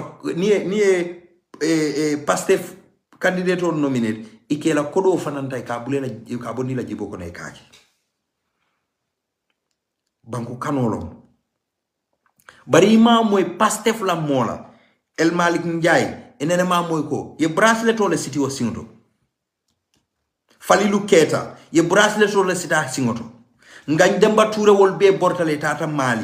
ni Pastef candidate on nominate ike la kodo fananta ka bulela ka boni la jibo ko ne kaaki banku kanolo bari ma moy Pastef la mola El Malik Ndiaye enene ma moy ko ye bracelet to le city o singoto Falilu Keta ye bracelet to le city singoto ngañ Demba Touré wol be bortale tata Mali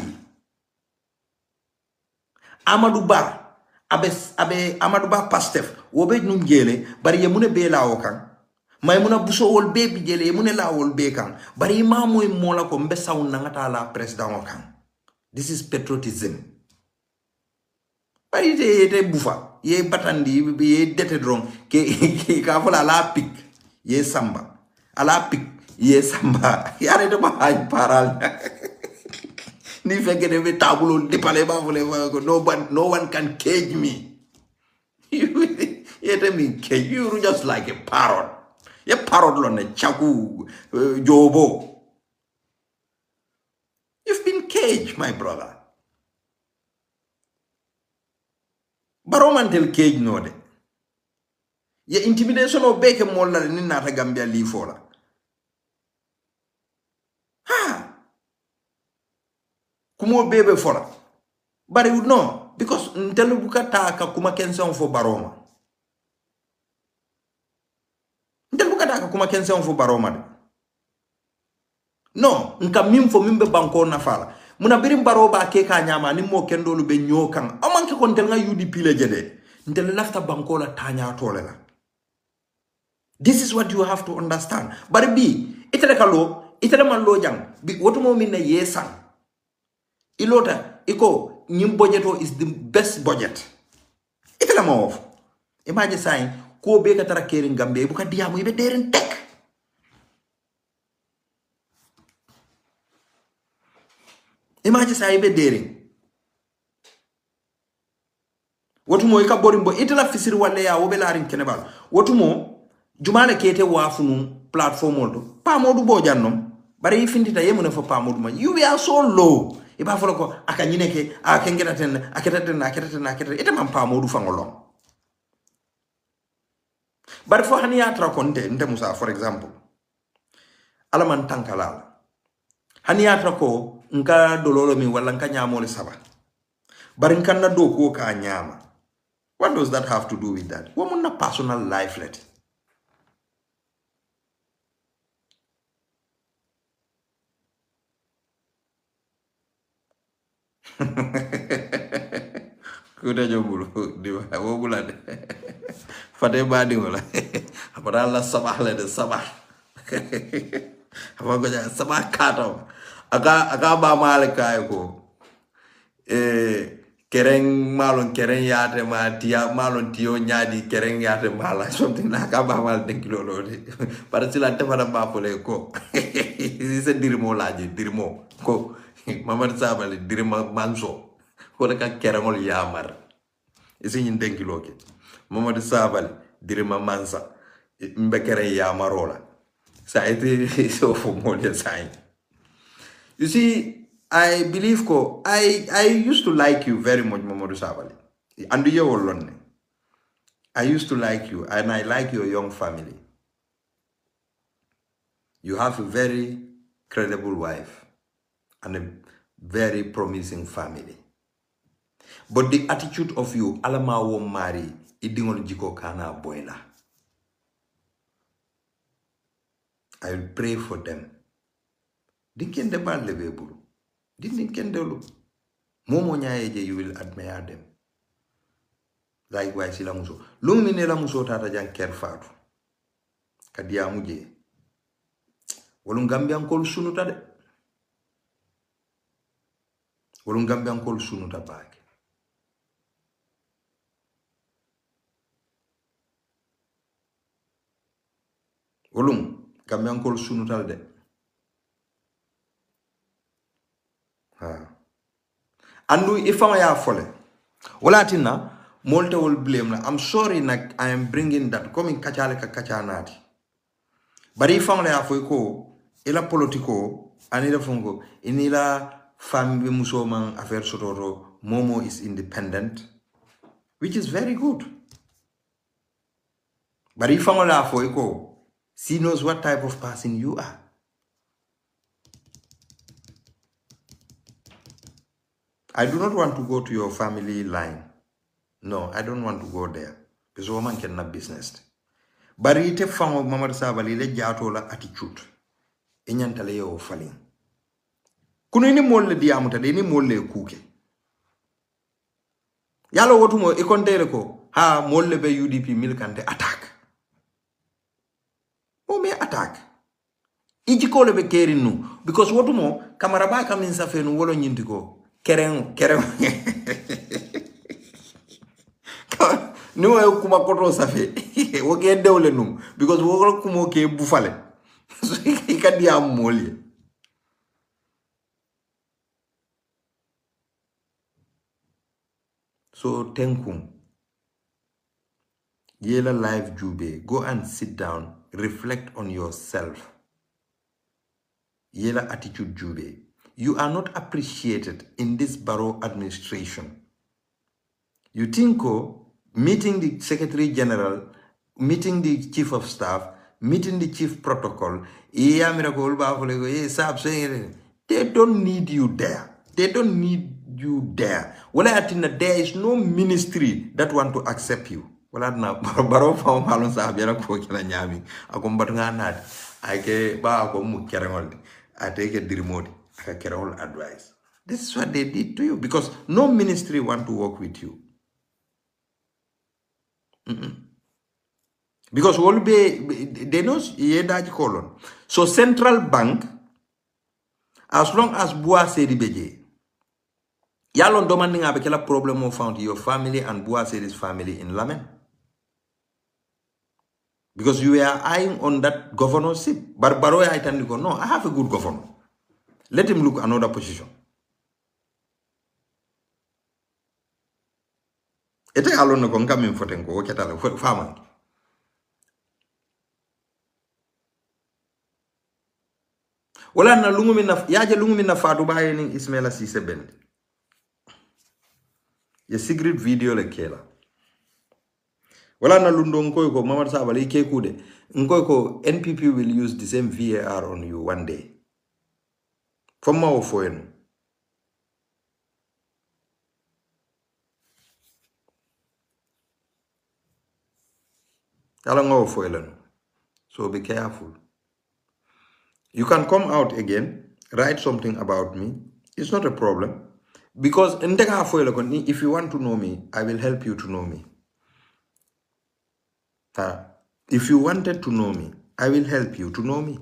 Amadou Ba abe Amadou Ba Pastef wobe num jele bari ye mune be lawo kan may muna buso wol be bi jele ye mune lawol be kan bari ma moy mola ko mbe saw nangata la president o kan this is patriotism bari te bufa ye batandi ye dete drong ke ka fola la pik ye samba ala pik ye samba yare de ba ay paral ni fekk de be tabulo di pale ba vole ko no one can cage me yete mi cage you just like a parrot ye parrot lo ne chaku jobo you've been caged my brother baromantel cage no de ye intimidation o beke molla ni nata Gambia li fola kumo bebe fola bari no because ntelu bukata ka kuma kenson fo baroma ntelu bukata ka kuma kenson fo baroma de no nka mimfo mimbe banko na fala muna birim baroba ke ka nyama ni mo kendolu be nyokan amanke kon tel nga UDP le jede ntel lafta banko la tanya tole la this is what you have to understand bari bi itele kalo itele man lo jang bi wotumo minne yesan ilota iko nyim budgeto is the best budget itela mo of imagine saying ko be ka tara Kering Gambia bu ka diamu ibe deren tek imagine say ibe deren wotumo ika borimbo itela fisir wala ya wobe larin kenebal wotumo jumale kete wafunu platform odo pa modu bo jannom bari findita yemune fo pa modu ma you are so low iba folo ko aka nyineke aketa ite man pa modu fangolong bari fo hani ya tra konte nte musa for example ala man tankalala hani yata ko nka dololo mi wala nka nyamole saba bari nka na do ko ka nyama. What does that have to do with that? Woman na personal life let. Kuda jobulu di wo bulade. Fade badi wala. Apara la sabah le de sabah. Apa ko ja sabah kato. Aga ba male kay ko. Kereng malon kereng yate ma dia malon tio nyadi kereng yate mala something like aba mal de kilo lo de par sila te fara ba pole ko se dirmo laji dirmo ko mamar sabale dirma manso ko ka kerengol yamar isi nyin den kilo ke mamar sabale dirma mansa mbe kere yamarola sa ite so fo mo de sai. You see, I believe I used to like you very much, Mamadou Sabali. And you alone. I used to like you, and I like your young family. You have a very credible wife and a very promising family. But the attitude of you, alama wo mari, idingol jiko kana boila. I will pray for them. Dinken de bal lebe buru. Dinken de lu. Momo nyaeje, you will admire them. Likewise, ila muso. Lung ni nela muso tata jang ker fatu. Kadia muje. Walung Gambian kol sunuta de. Walung Gambian kol sunuta bag. Walung Gambian kol sunuta de. Andu ifama ya fole. Wala tina molte will blame na. I'm sorry na I am bringing that coming kachale ka kachanati. But ifama ya fo ko ila politiko anila fungo inila family musoman affair sotoro Momo is independent, which is very good. But ifama ya fo ko she knows what type of person you are. I do not want to go to your family line. No, I don't want to go there. Because woman cannot business. But ite fango Mamad Sabali le jato la attitude. Inyantale yo falling. Kuno ini molle diamuta de ini molle kuke. Yalo wotumo ikondere ko ha molle be UDP milkante attack. O me attack. Ijiko le be keri nu. Because wotumo kamaraba kamin safenu wolo nyintiko. Kereng no yo kuma koto safe wo ke dewle num because wo ko mo ke bufale so ikadi am molye. So tenkum yela live jube, go and sit down, reflect on yourself. Yela attitude jube. You are not appreciated in this borough administration. You think meeting the Secretary General, meeting the Chief of Staff, meeting the Chief Protocol, they don't need you there. They don't need you there. Well, I think that there is no ministry that want to accept you. Well, na baro fa malon sa biara ko kila nyami. Ako mbatanga nat. Ake ba ako mu kerengol. Ateke dirimodi. Advice. This is what they did to you because no ministry want to work with you. Because all they know yedaji colon. So central bank, as long as Bua Sedi beje, yalon demanding abekela problem of found your family and Bua Sedi's family in Lamen. Because you were eyeing on that governorship. But Baroya I tell you, no, I have a good governor. Let him look another position. Ete alone no konga min fotenko o ketala fama. Wala na lungu min na yaje lungu min na fadu baye ni Ismaila Ceesay Bend. Ye secret video le kela. Wala na lundo nkoy ko Mamad Sabali ke kude. Nkoy ko NPP will use the same VAR on you one day. Foma o foyen. Alanga o foyen. So be careful. You can come out again, write something about me. It's not a problem. Because if you want to know me, I will help you to know me. If you wanted to know me, I will help you to know me.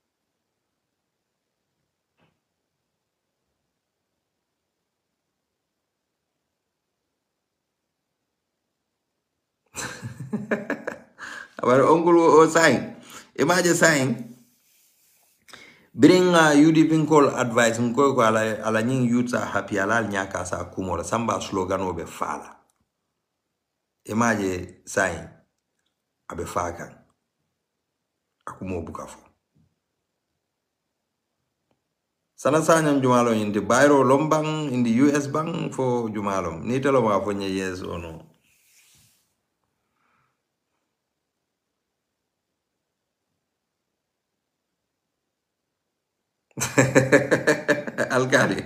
Our uncle was saying, imagine saying, bring UDP call advice mko ko ala nying youths are happy ala nyaka sa kumola samba slogan obe fala. Imagine saying abe faka akumo bukafo. Sana sanyam jumalo in the Bairo Lombang in the US bank for jumalom. Ni telo ma fonye yes or no. Alkali.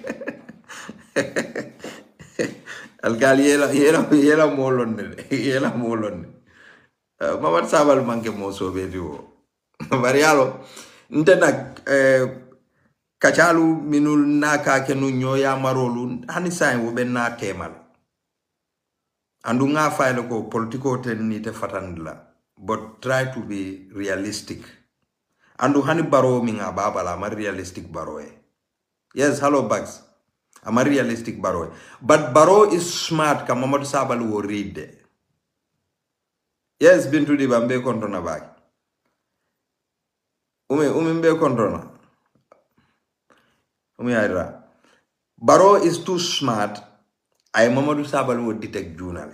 Alkali yela molon yela molon. Mama sabal manke moso betu. Varialo ntena kachalu minul naka kenu nyoya marolu hani sai wo ben na temal. Andu nga file ko politiko ten ni te fatandla, but try to be realistic. Andu hani baro mi nga babala ma realistic baro e. Yes, hello Bugs. I'm a realistic baro. But baro is smart ka Mamadou Sabal wo read. Yes, Bintu di bambe kontrona bag. Mbe kontrona. Ayra. Baro is too smart. Ay Mamadou Sabal wo detect journal.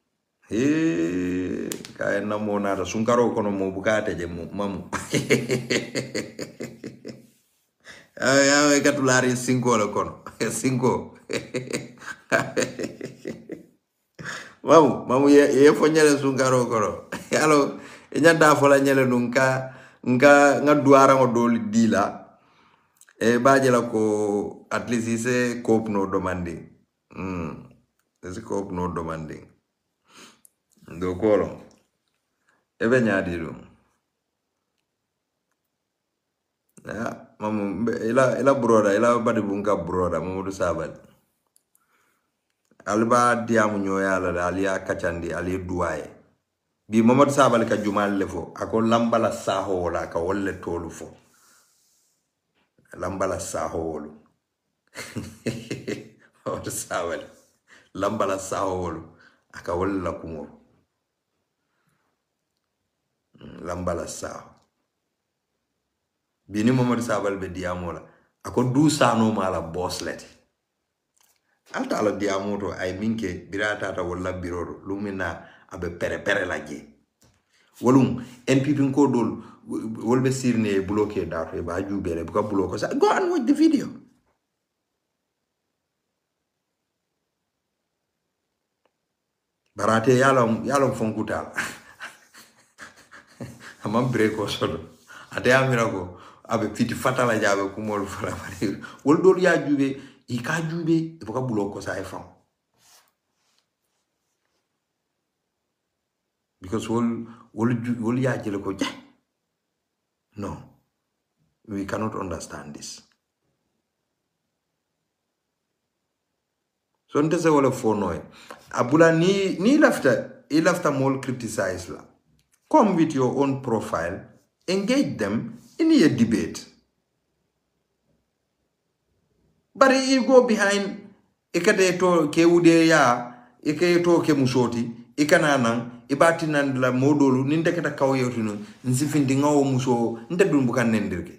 Kaya na mo na sunkaro kono mo bukate je mamu. Ay katulari 5 la kono. 5. Mamu ye fonyele sunkaro kono. Alo nyanda fola nyele nunka nga duara ngo doli dila. Bajela ko at least ise cope no demanding. Ise cope no demanding. Do kolo. Ebe nyadiru. Ya, mamu ila broda, ila badi bunga broda, Mamadou Sabal. Alba diamu nyoya la alia kachandi ali duaye. Bi Mamadou Sabal ka jumal lefo, ako lambala saho wala ka wolle tolu fo. Lambala saho wolu. Mamadou Sabal. Lambala saho wolu, aka wolle la kumoro. Lambala saho. Bini Mamadou Sabal be diamola ako du sano mala boss leti alta ala diamoto ay minke birata ta wala biroro lumina abe pere la je wolum NPP ko dol wolbe sirne bloqué dato e ba jubele ko bloqué sa go and watch the video. Barate yalom fonkutal amam breko sodo ate amira ko abe fiti fatala jabe kumol fala mari wol dol ya jube i ka jube e boka buloko sa e fam because wol ya jele ko ja no, we cannot understand this. So nte se wole fonoy abula ni lafta mol criticize la. Come with your own profile, engage them in a debate. But you go behind ikate to ke ude ya ike to ke musoti ikanana ibati nandla modolu nindeketa kawyotino nsifindi ngawo muso ndedum bukan nendirke.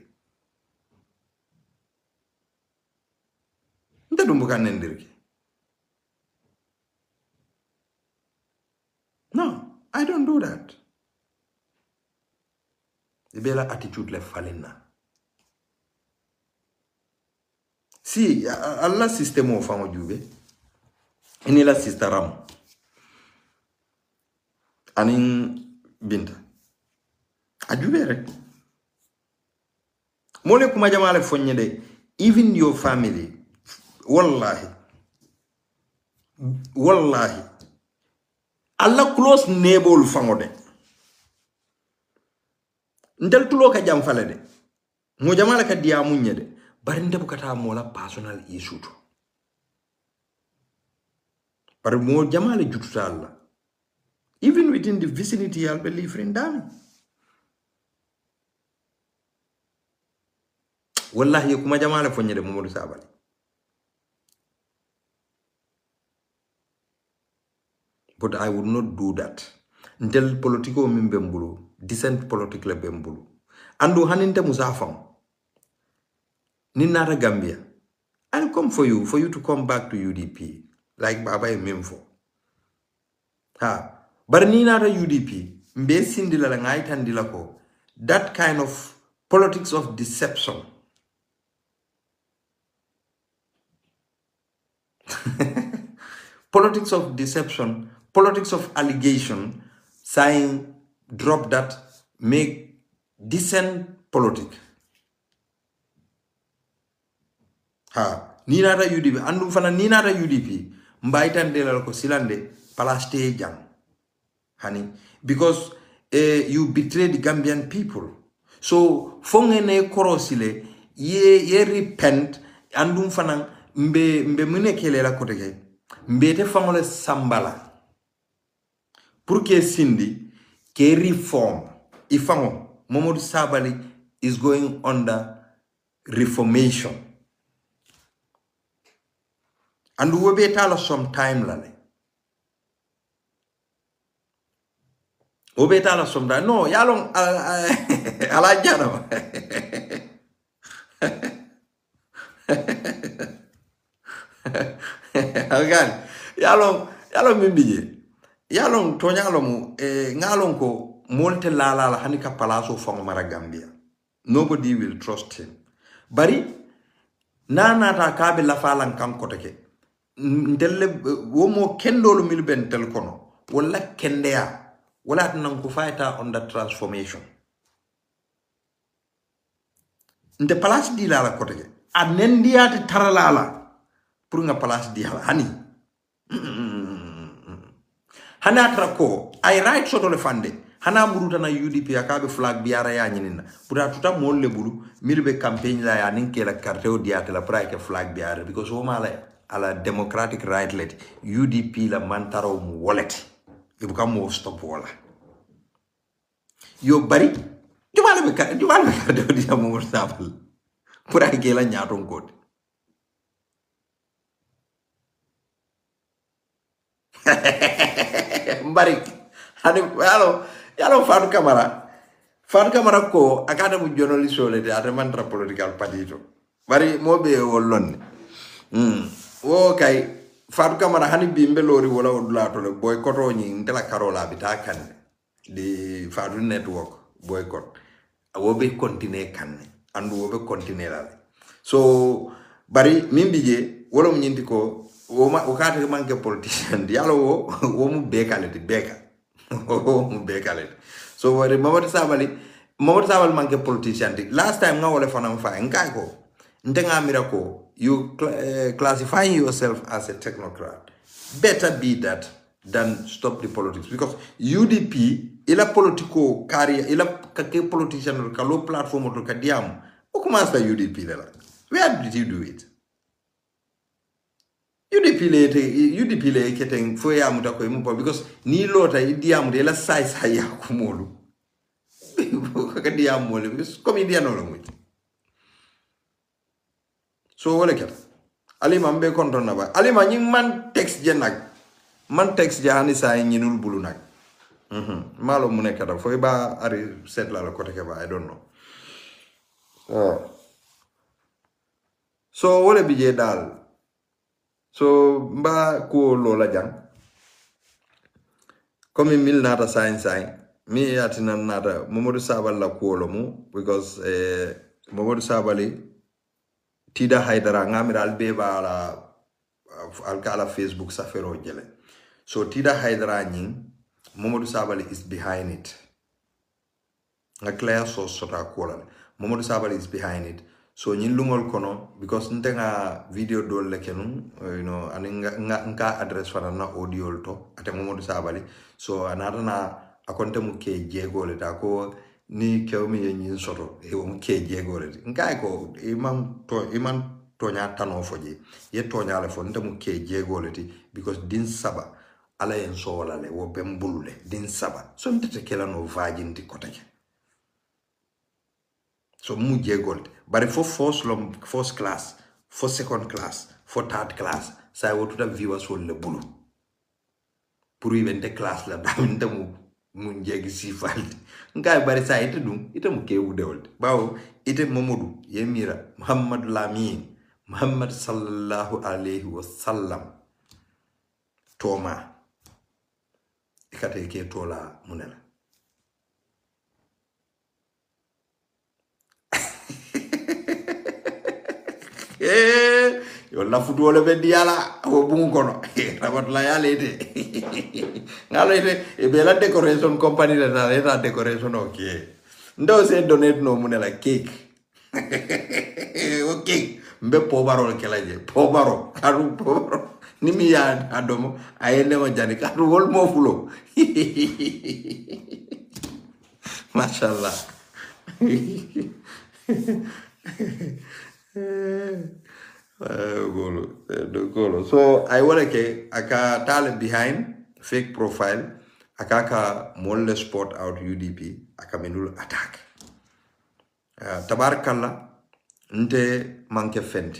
No, I don't do that. The bella attitude le falena. Si alla sistema famo jube ini la sistaram anin binta ajube rek mole kuma jamale fonye de even your family, wallahi, Allah close neighbor fangode. Ndel tulo ka jam fale de. Mo jamala ka diya munye de. Bari nde bukata mola personal issue to. Bari mo jamala jututa Allah. Even within the vicinity, I'll believe in them. Wallahi, kuma jamala fonye de Momodu Sabally. But I would not do that. Until politico mimbembulu, decent political bembulu. Andu haninte musafam. Ninara Gambia. I'll come for you to come back to UDP. Like Baba Mimfo. But ninara UDP. Mbe sindila la ngaitandila ko. That kind of politics of deception. Politics of deception, politics of allegation, saying, drop that, make decent politics. Ninara UDP, andu fana ninara UDP, mbaitan de la ko silande, palaste jang. Honey, because you betrayed the Gambian people. So, fongene korosile, ye repent, andu fana, mbe mune kele la koteke. Mbete fangole sambala pour que Cindy ke reform ifango Momodu Sabally is going under reformation and we be tala some time lale we be tala some time no yalong ala jano Algan, yalong mimbije. Yalong tonyalomu ngalong ko molte la hanika palaso fong mara Gambia. Nobody will trust him. Bari nana ta kabe la falan kam koteke. Ndelle womo kendolo milben tel kono. Wala kendea. Wala nan ko fighter on the transformation. Nde palas di la koteke. Anendia te taralala. Pour nga place di hani hana trako ay right soto le fande hana muruta na UDP akabe flag biara ya nyinina pura tuta molle bulu milbe campaign la ya ninke la carte o diate la praike flag biara because o mala ala democratic right let UDP la mantaro mu wallet ibuka mo stop wala yo bari jumala be carte o dia mo Sabally pura ke la nyaton code Mbari hani yalo Fatou Camara ko akada mu journalist ole de ata mantra political party to bari mobe wollon wo kay Fatou Camara hani bimbe lori wala odula to le boycott o nyi ndela karola bita kan di Fatou network boycott wo be continue kan andu wo be continue la so bari mimbije wala mu nyindi ko Woma ukate manke politician dialo wo mu bekaleti beka wo mu bekaleti so wari Momodu Sabally manke politician di last time nga wole fanam fa ngai ko ndenga miracle you classifying yourself as a technocrat better be that than stop the politics because UDP ila politico career ila kake politician ka low platform to kadiam o commence la UDP la where did you do it UDP le keteng fo ya muta ko impo because ni lota idiam de la size ya kumolu ka diam mole because comme idiam no mu so wala ket ali mambe konton na ba ali ma nying man text je nak man text je hani sa nyinul bulu nak malo mu nekata fo ba ari set la ko teke ba I don't know so wala bije dal so mba ko lola jang comme mil nata sign mi yatina nata Momodu Sabally la ko lo mu because Momodu Sabally tida haidara ngamira albeba ala alkala Facebook safero jele so tida haidara nyin Momodu Sabally is behind it nga clear source sota ko la Momodu Sabally is behind it so ñin lungol kono because ntenga video dol le kenum ani nga address fana na audio to ate Momodou Sabally so anata na akonte mu ke jegole ta ko ni kewmi ye ñin soto e mu ke jegole ngai ko iman tonya tano foje ye tonya le fo ntemu ke jegole ti because din saba ala en so wala le wo bembulule din saba so ntete kela no vajinti kotake so mu jegol bari fo first class fo second class fo third class sa wotu da viewers wol le bulu pour yibente class la daminte mu jegi sifalti ngai bari sa ite mu ke wudewol bawo ite Momodou yemira Muhammad Lamin Muhammad sallallahu alayhi wa sallam toma ikate ke tola munela yo la futwole be diala o bungu kono rabat la yale de ngalo ite e be la decoration company la decoration okay ndo se donate no munela cake okay mbe pobaro kelaje pobaro karu pobaro nimi ya adomo ayende mo jani karu wol mo fulo mashallah golo so I want to aka tale behind fake profile aka molle sport out UDP aka menul attack tabarakallah nte manke fenti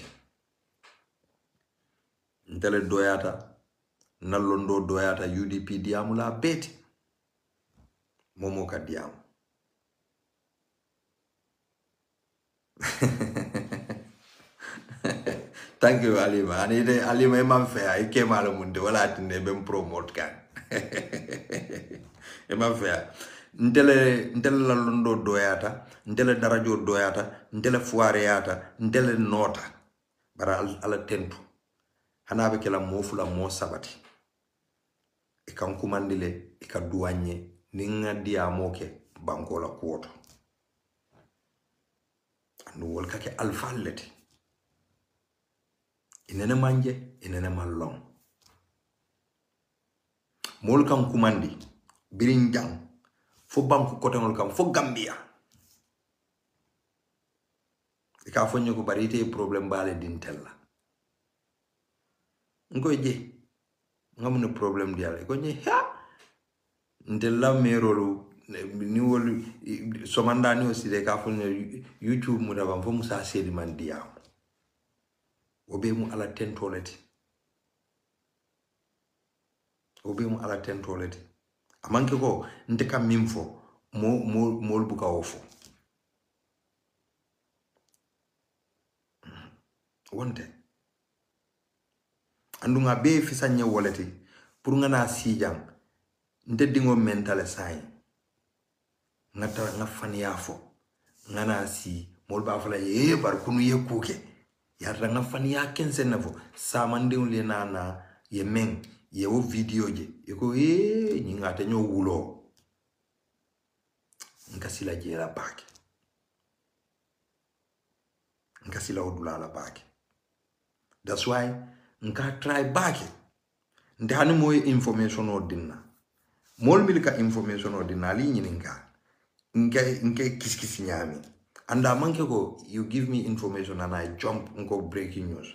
ntele doyata nallondo doyata UDP diamu la beti momo ka diamu thank you Alima anide Alima imam fe ay kemala munde wala tinde bem promote kan imam fe ntele nallondo doyata ntele darajo doyata ntele foire yata ntele nota bara ala tentu hanabe kala mofula mo sabati e kan kumandile e ka duwanye ninga diamoke bankola kuoto andu wol kake alfalleti inene manje inene mallon mol kan kumandi birin jang fo banku kotengol kam fo Gambia e ka fonyo ko barite problem bale dintella ngoy je ngamune problem dial ko ni ha ndella merolu ni wol somandani aussi de ka fonyo YouTube mu daba fo musa sedi man diam obe mu ala tentoleti amanke ko nte kam mimfo mo buka ofo wonte andunga be fisanye woleti pour ngana sijang nte dingo mental sai ngata ngafani yafo ngana si mol ba fala ye bar kunu ye kuke yarda ngafani ya kense nafo samande le nana ye men ye wo video je eko nyinga te nyo wulo nkasila jera baki nkasila odula la baki that's why nka try baki ndani moy information odinna mol milika information odinna li nyininka nke kiskisi nyami anda manke ko you give me information and I jump nko breaking news.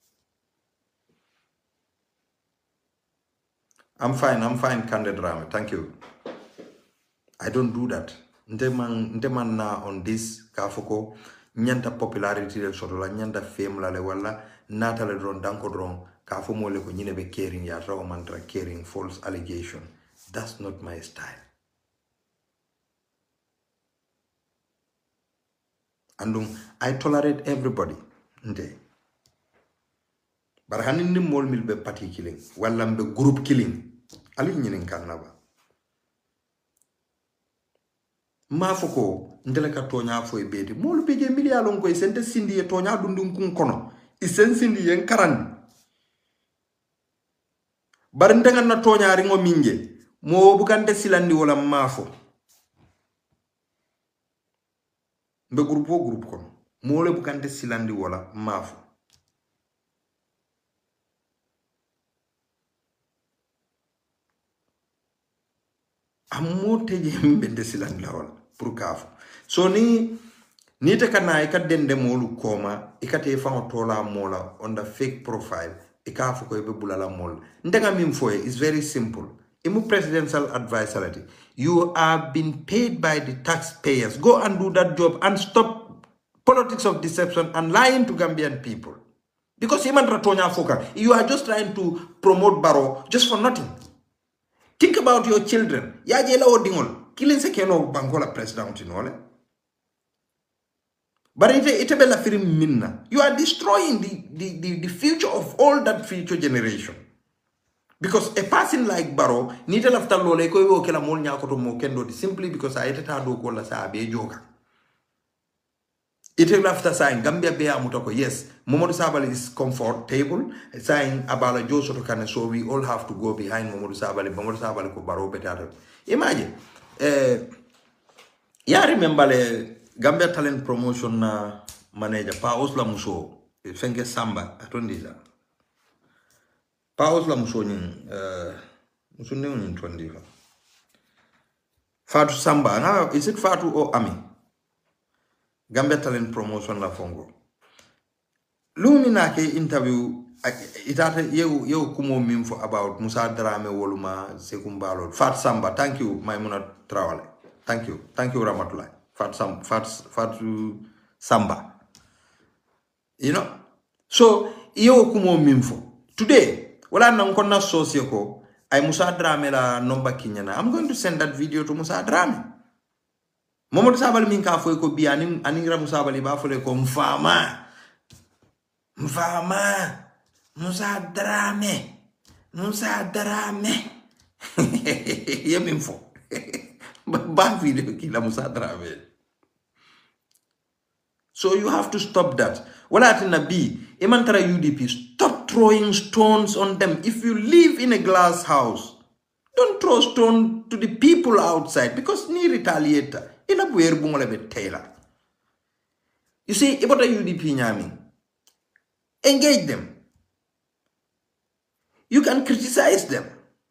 I'm fine, Candid Rame. Thank you. I don't do that. Nteman na on this kafoko nyanta popularity le sotola nyanta fame la le wala nata le dron danko dron kafo mo le ko nyine be caring ya raw mantra caring false allegation. That's not my style. And I tolerate everybody. Nte. But hanin ni mol mil be party killing wala be group killing. Ali nyinin kanaba ma foko ndele ka tonya fo e bedi molu beje milialon ko sente sindi e tonya dundum kun kono isen sindi en karandi bar ndenga na tonya ringo minje mo bukante silandi wala mafo be groupe kono mole bukante silandi wala mafu amote je mbende silandi la wala pour kafu so ni te kana ka dende molu koma ikate fango tola mola on the fake profile ikafu ko be bulala mol ndenga mim foye is very simple imu presidential advisory you are being paid by the taxpayers. Go and do that job and stop politics of deception and lying to Gambian people. Because you are just trying to promote Barrow just for nothing. Think about your children. Killing se keno bangola president in ole. But you are destroying the future of all that future generation. Because a person like Barrow, nita lafta lole ko yo kela mol nya ko to mo kendo simply because I etata do ko la sa be joka. Ite lafta saying Gambia be amuta ko yes, Momodou Sabally is comfortable saying abala joso to kan so we all have to go behind Momodou Sabally ko Barrow betata. Imagine ya remember le Gambia Talent Promotion manager pa Osla Muso fenge Samba atondila. Paus la musonyin musonyin 20. Fatu Samba, now is it Fatu or Ami? Gambia Talent Promotion la fongo. Lumina ke interview itate you kumo mimfo about Musa Drame Woluma Sekumbalo. Fat Samba, thank you, Maimuna Trawale. Thank you Ramatulai. Fatu Samba. You know? So you kumo mimfo. Today wala nang konna sosie ko ay Musa Drame la nomba kinyana. I'm going to send that video to Musa Drame. Momodou Sabally min ka foy ko bi aningra Musa Sabally ba fole ko mfama Musa Drame yemin fo ba video ki la Musa Drame. So you have to stop that. Wala atina bi emantara UDP, stop throwing stones on them. If you live in a glass house, don't throw stone to the people outside because ni retaliator. Ila buer bungole be Taylor. You see, about a UDP nyami, engage them. You can criticize them.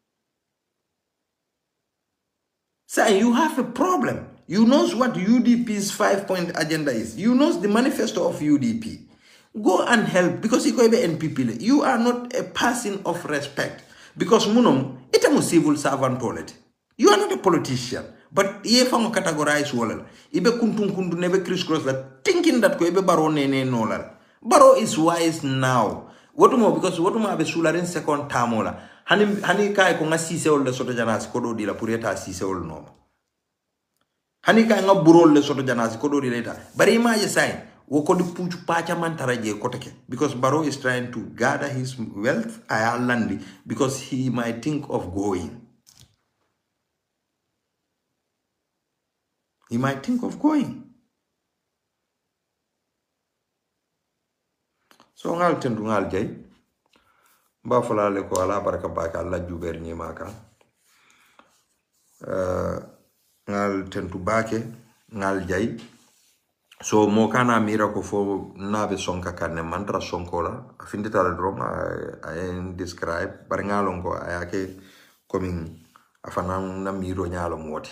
Say you have a problem. You know what UDP's 5-point agenda is. You know the manifesto of UDP. Go and help because NPP. You are not a person of respect. Because munom, it's a civil servant toilet. You are not a politician. But ye fango categorize wala. Ibe kundu nebe crisscross that thinking that ko ibe Barrow nene nolal. Barrow is wise now. Wotumo because wotumo abe sularin second tamola. Hani kai ko ngasi se ol soto janas ko do dila pureta si se ol no. Hani kai nga burol le soto janas ko do dila. Bari imaje sign woko di puchu pacha man taraje koteke because Barrow is trying to gather his wealth Ireland because he might think of going. He might think of going. So ngal tendu ngal jay ba fala le ko ala baraka baka alla juber ni maka ngal tendu bake ngal jay so mo kana mira ko fo nabe sonka kanne mantra sonkola afinde tala drom I describe bar ngalon ko ayake coming afanan na miro nyalo moti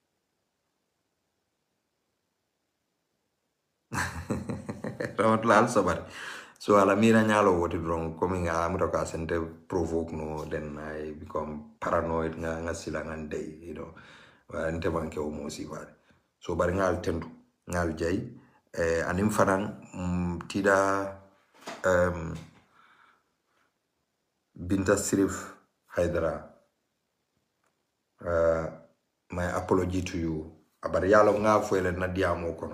rawat lal sabar so ala mira nyalo woti drong coming amuta ka sente provoke no then I become paranoid nga sila ngande you know ante banke o mosi bare so bar ngal tendu ngal jay anim fanan tida Binta Sirif Haidara my apology to you abar yalo nga foyle na diamo kono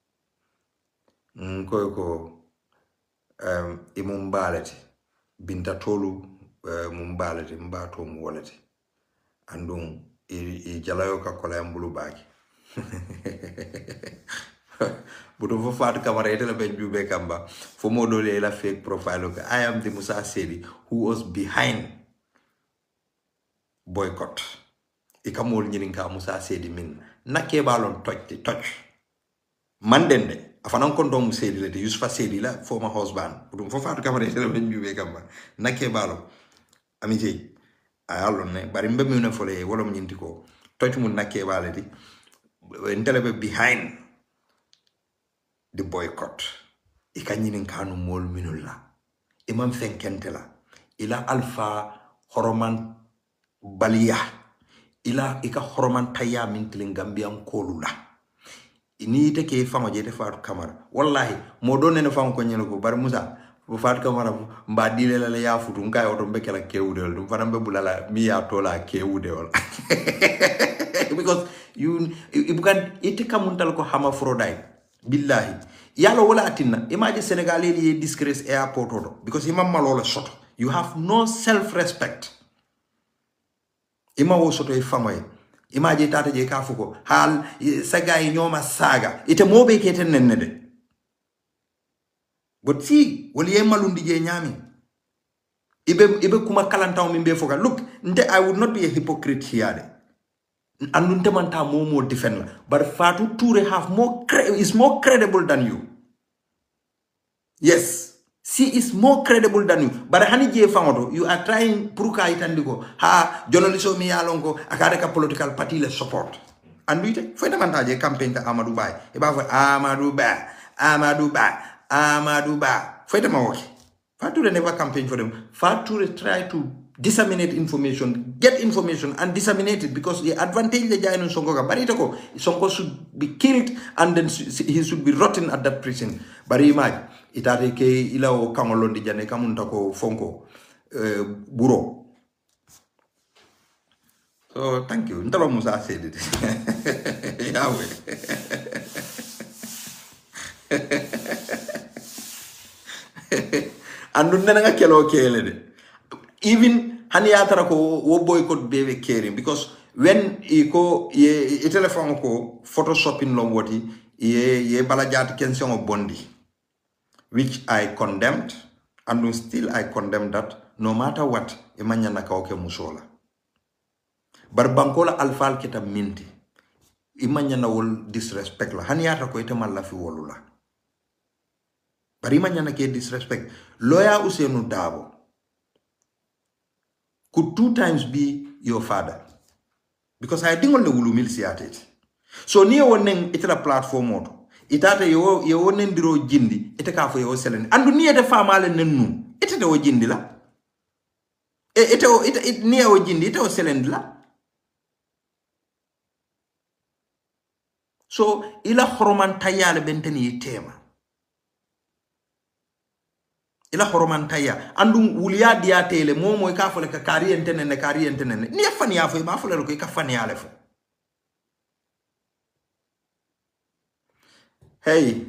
ko imumbalati Binta tolu mumbalati mbato mwalati andung I jalayo ka kola mbulu baki buto fo fat kamara etela be jube kamba fo modole la fake profile okay. I am the Musa Sedi who was behind boycott ikamol nyirinka Musa Sedi min nake balon touch mandende afana konto mu sedi le Yusufa sedi la former husband dum fo Fatou Camara tele ben jube kamba nakke balo amiti ayalon ne bari mbe mi ne fole wala mu nyinti ko toch mu nakke bale di ntelebe behind the boycott ikanyinin kanu mol minulla imam fenkentela ila alfa horoman baliya ila ika horoman tayya min tilin gambian kolula ini te ke fama je te Fatou Camara wallahi mo do ne fam ko nyelo ko bar Musa bu Fatou Camara mba dile la ya futu ngai oto mbekela kewudel dum fana be bulala mi ya tola kewudel because you bukan ite kamuntal ko hama frodai billahi yalo wala atinna imagine Senegalese ye disgrace airport odo because imam malola soto you have no self respect ima wo soto e famoy imagine tata je ka fuko hal saga e nyoma saga ite mobe keten nenne but si wali ye malundi je nyami ibe kuma kalantaw min be foka look I would not be a hypocrite here andunte manta momo defend la but Fatou Toure is more credible than you. Yes, she is more credible than you. But hani je famoto you are trying puruka itandiko ha journalism mi yalongo akade ka political party le support anduite foi manta je campaign ta Amadou Ba e ba foi Amadou Ba foi de mawoki Fatou Toure never campaign for them. Fatou Toure try to disseminate information, get information and disseminate it because the advantage the giant Sonko Baritoko Sonko should be killed and then he should be rotten at that prison. Bari imagine itare ke ilao kamolondi jane kamuntako fonko buro. So thank you. Ntalo Musa said it. Yahweh. And nanga kelo kele. Even Haniatara ko wo boycott bebe caring because when iko ye telephone ko photoshopping longwati ye balajat kension of bondi which I condemned and still I condemn that no matter what emanya nakauke musola bar bankola alfal kita minti imanya na wol disrespect la Haniata ko ite malla fi wolula bar imanya na ke disrespect lawyer Ousainou Darboe could 2 times be your father. Because I think only will milsiate. So near one itera platform moto. Itate yo wonen biro jindi, iteka for yo selling. And near the farmale nenu. Ite o jindi la. It near o jindi, ite o selling la. So ila horoman tayale benteni tema. Ila horomantaya andum wuliya dia tele momo ka fole ka kari entene ni afani afo ma fole ko ka fani alefo hey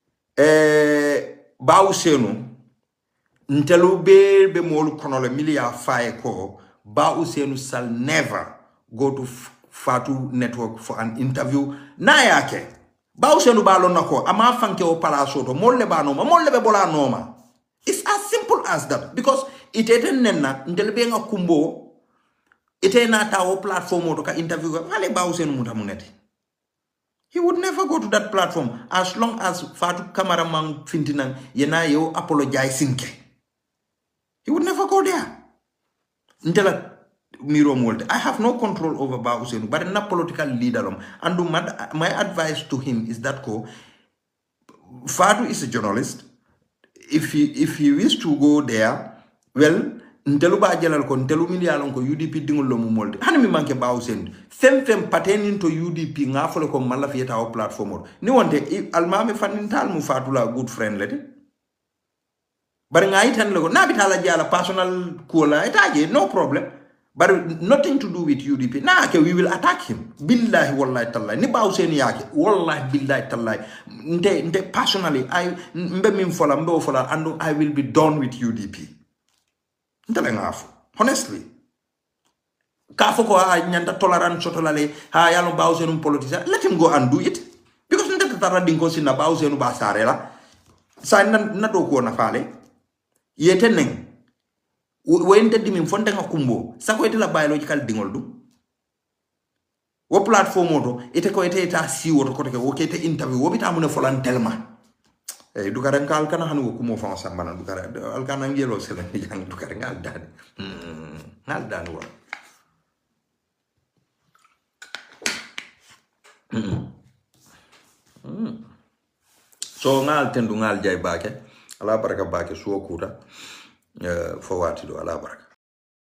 ba Ousainou ntelu be mol kono le milia faye ko ba Ousainou shall never go to Fatou Network for an interview na yake ba Ousainou ba lon nako ama fanke o palaso to molle ba noma molle be bola noma. It's as simple as that because it eten nenna ndelbe nga kumbo ite na tawo platform to ka interview wale ba Ousainou mutamuneti. He would never go to that platform as long as Fatou Camara man fintinan yena yo apologizing ke. He would never go there. Ndela miro molde. I have no control over Ba Ousainou but na political leader and my advice to him is that Fatou is a journalist. If he wish to go there, well, ntelu ba jalal ko ntelu milialon ko UDP dingol lo mu molde hani mi manke Ba Ousainou fem pertaining to UDP ngafole ko mala fieta o platform ni wonte almami fanintal mu Fatou la good friend lete bar ngai tan lego na bitala jala personal kola etaje no problem but nothing to do with UDP na ke we will attack him billahi wallahi tallahi ni Ba Ousainou yake wallahi billahi tallahi nte personally I mbe min fola mbe fola and I will be done with UDP ntele ngafu honestly ka foko a nyanta tolerance sotolale ha yalo Ba Ousainou politician let him go and do it because nte tara dingo sinna Ba Ousainou ba sarela sa na do ko na fale yeten wente dimi fonte nga kumbo sako ite la biological dingol du wo platform oto ite ko ite ta si woto ko te ko ite interview wo bita mun folan telma dukare ngal kana hanu ko mo fa sambana dukare al kana ngelo sele jang dukare ngal dani ngal dani wa so ngal tendu ngal jay bake ala baraka bake so kuta fo wati do ala baraka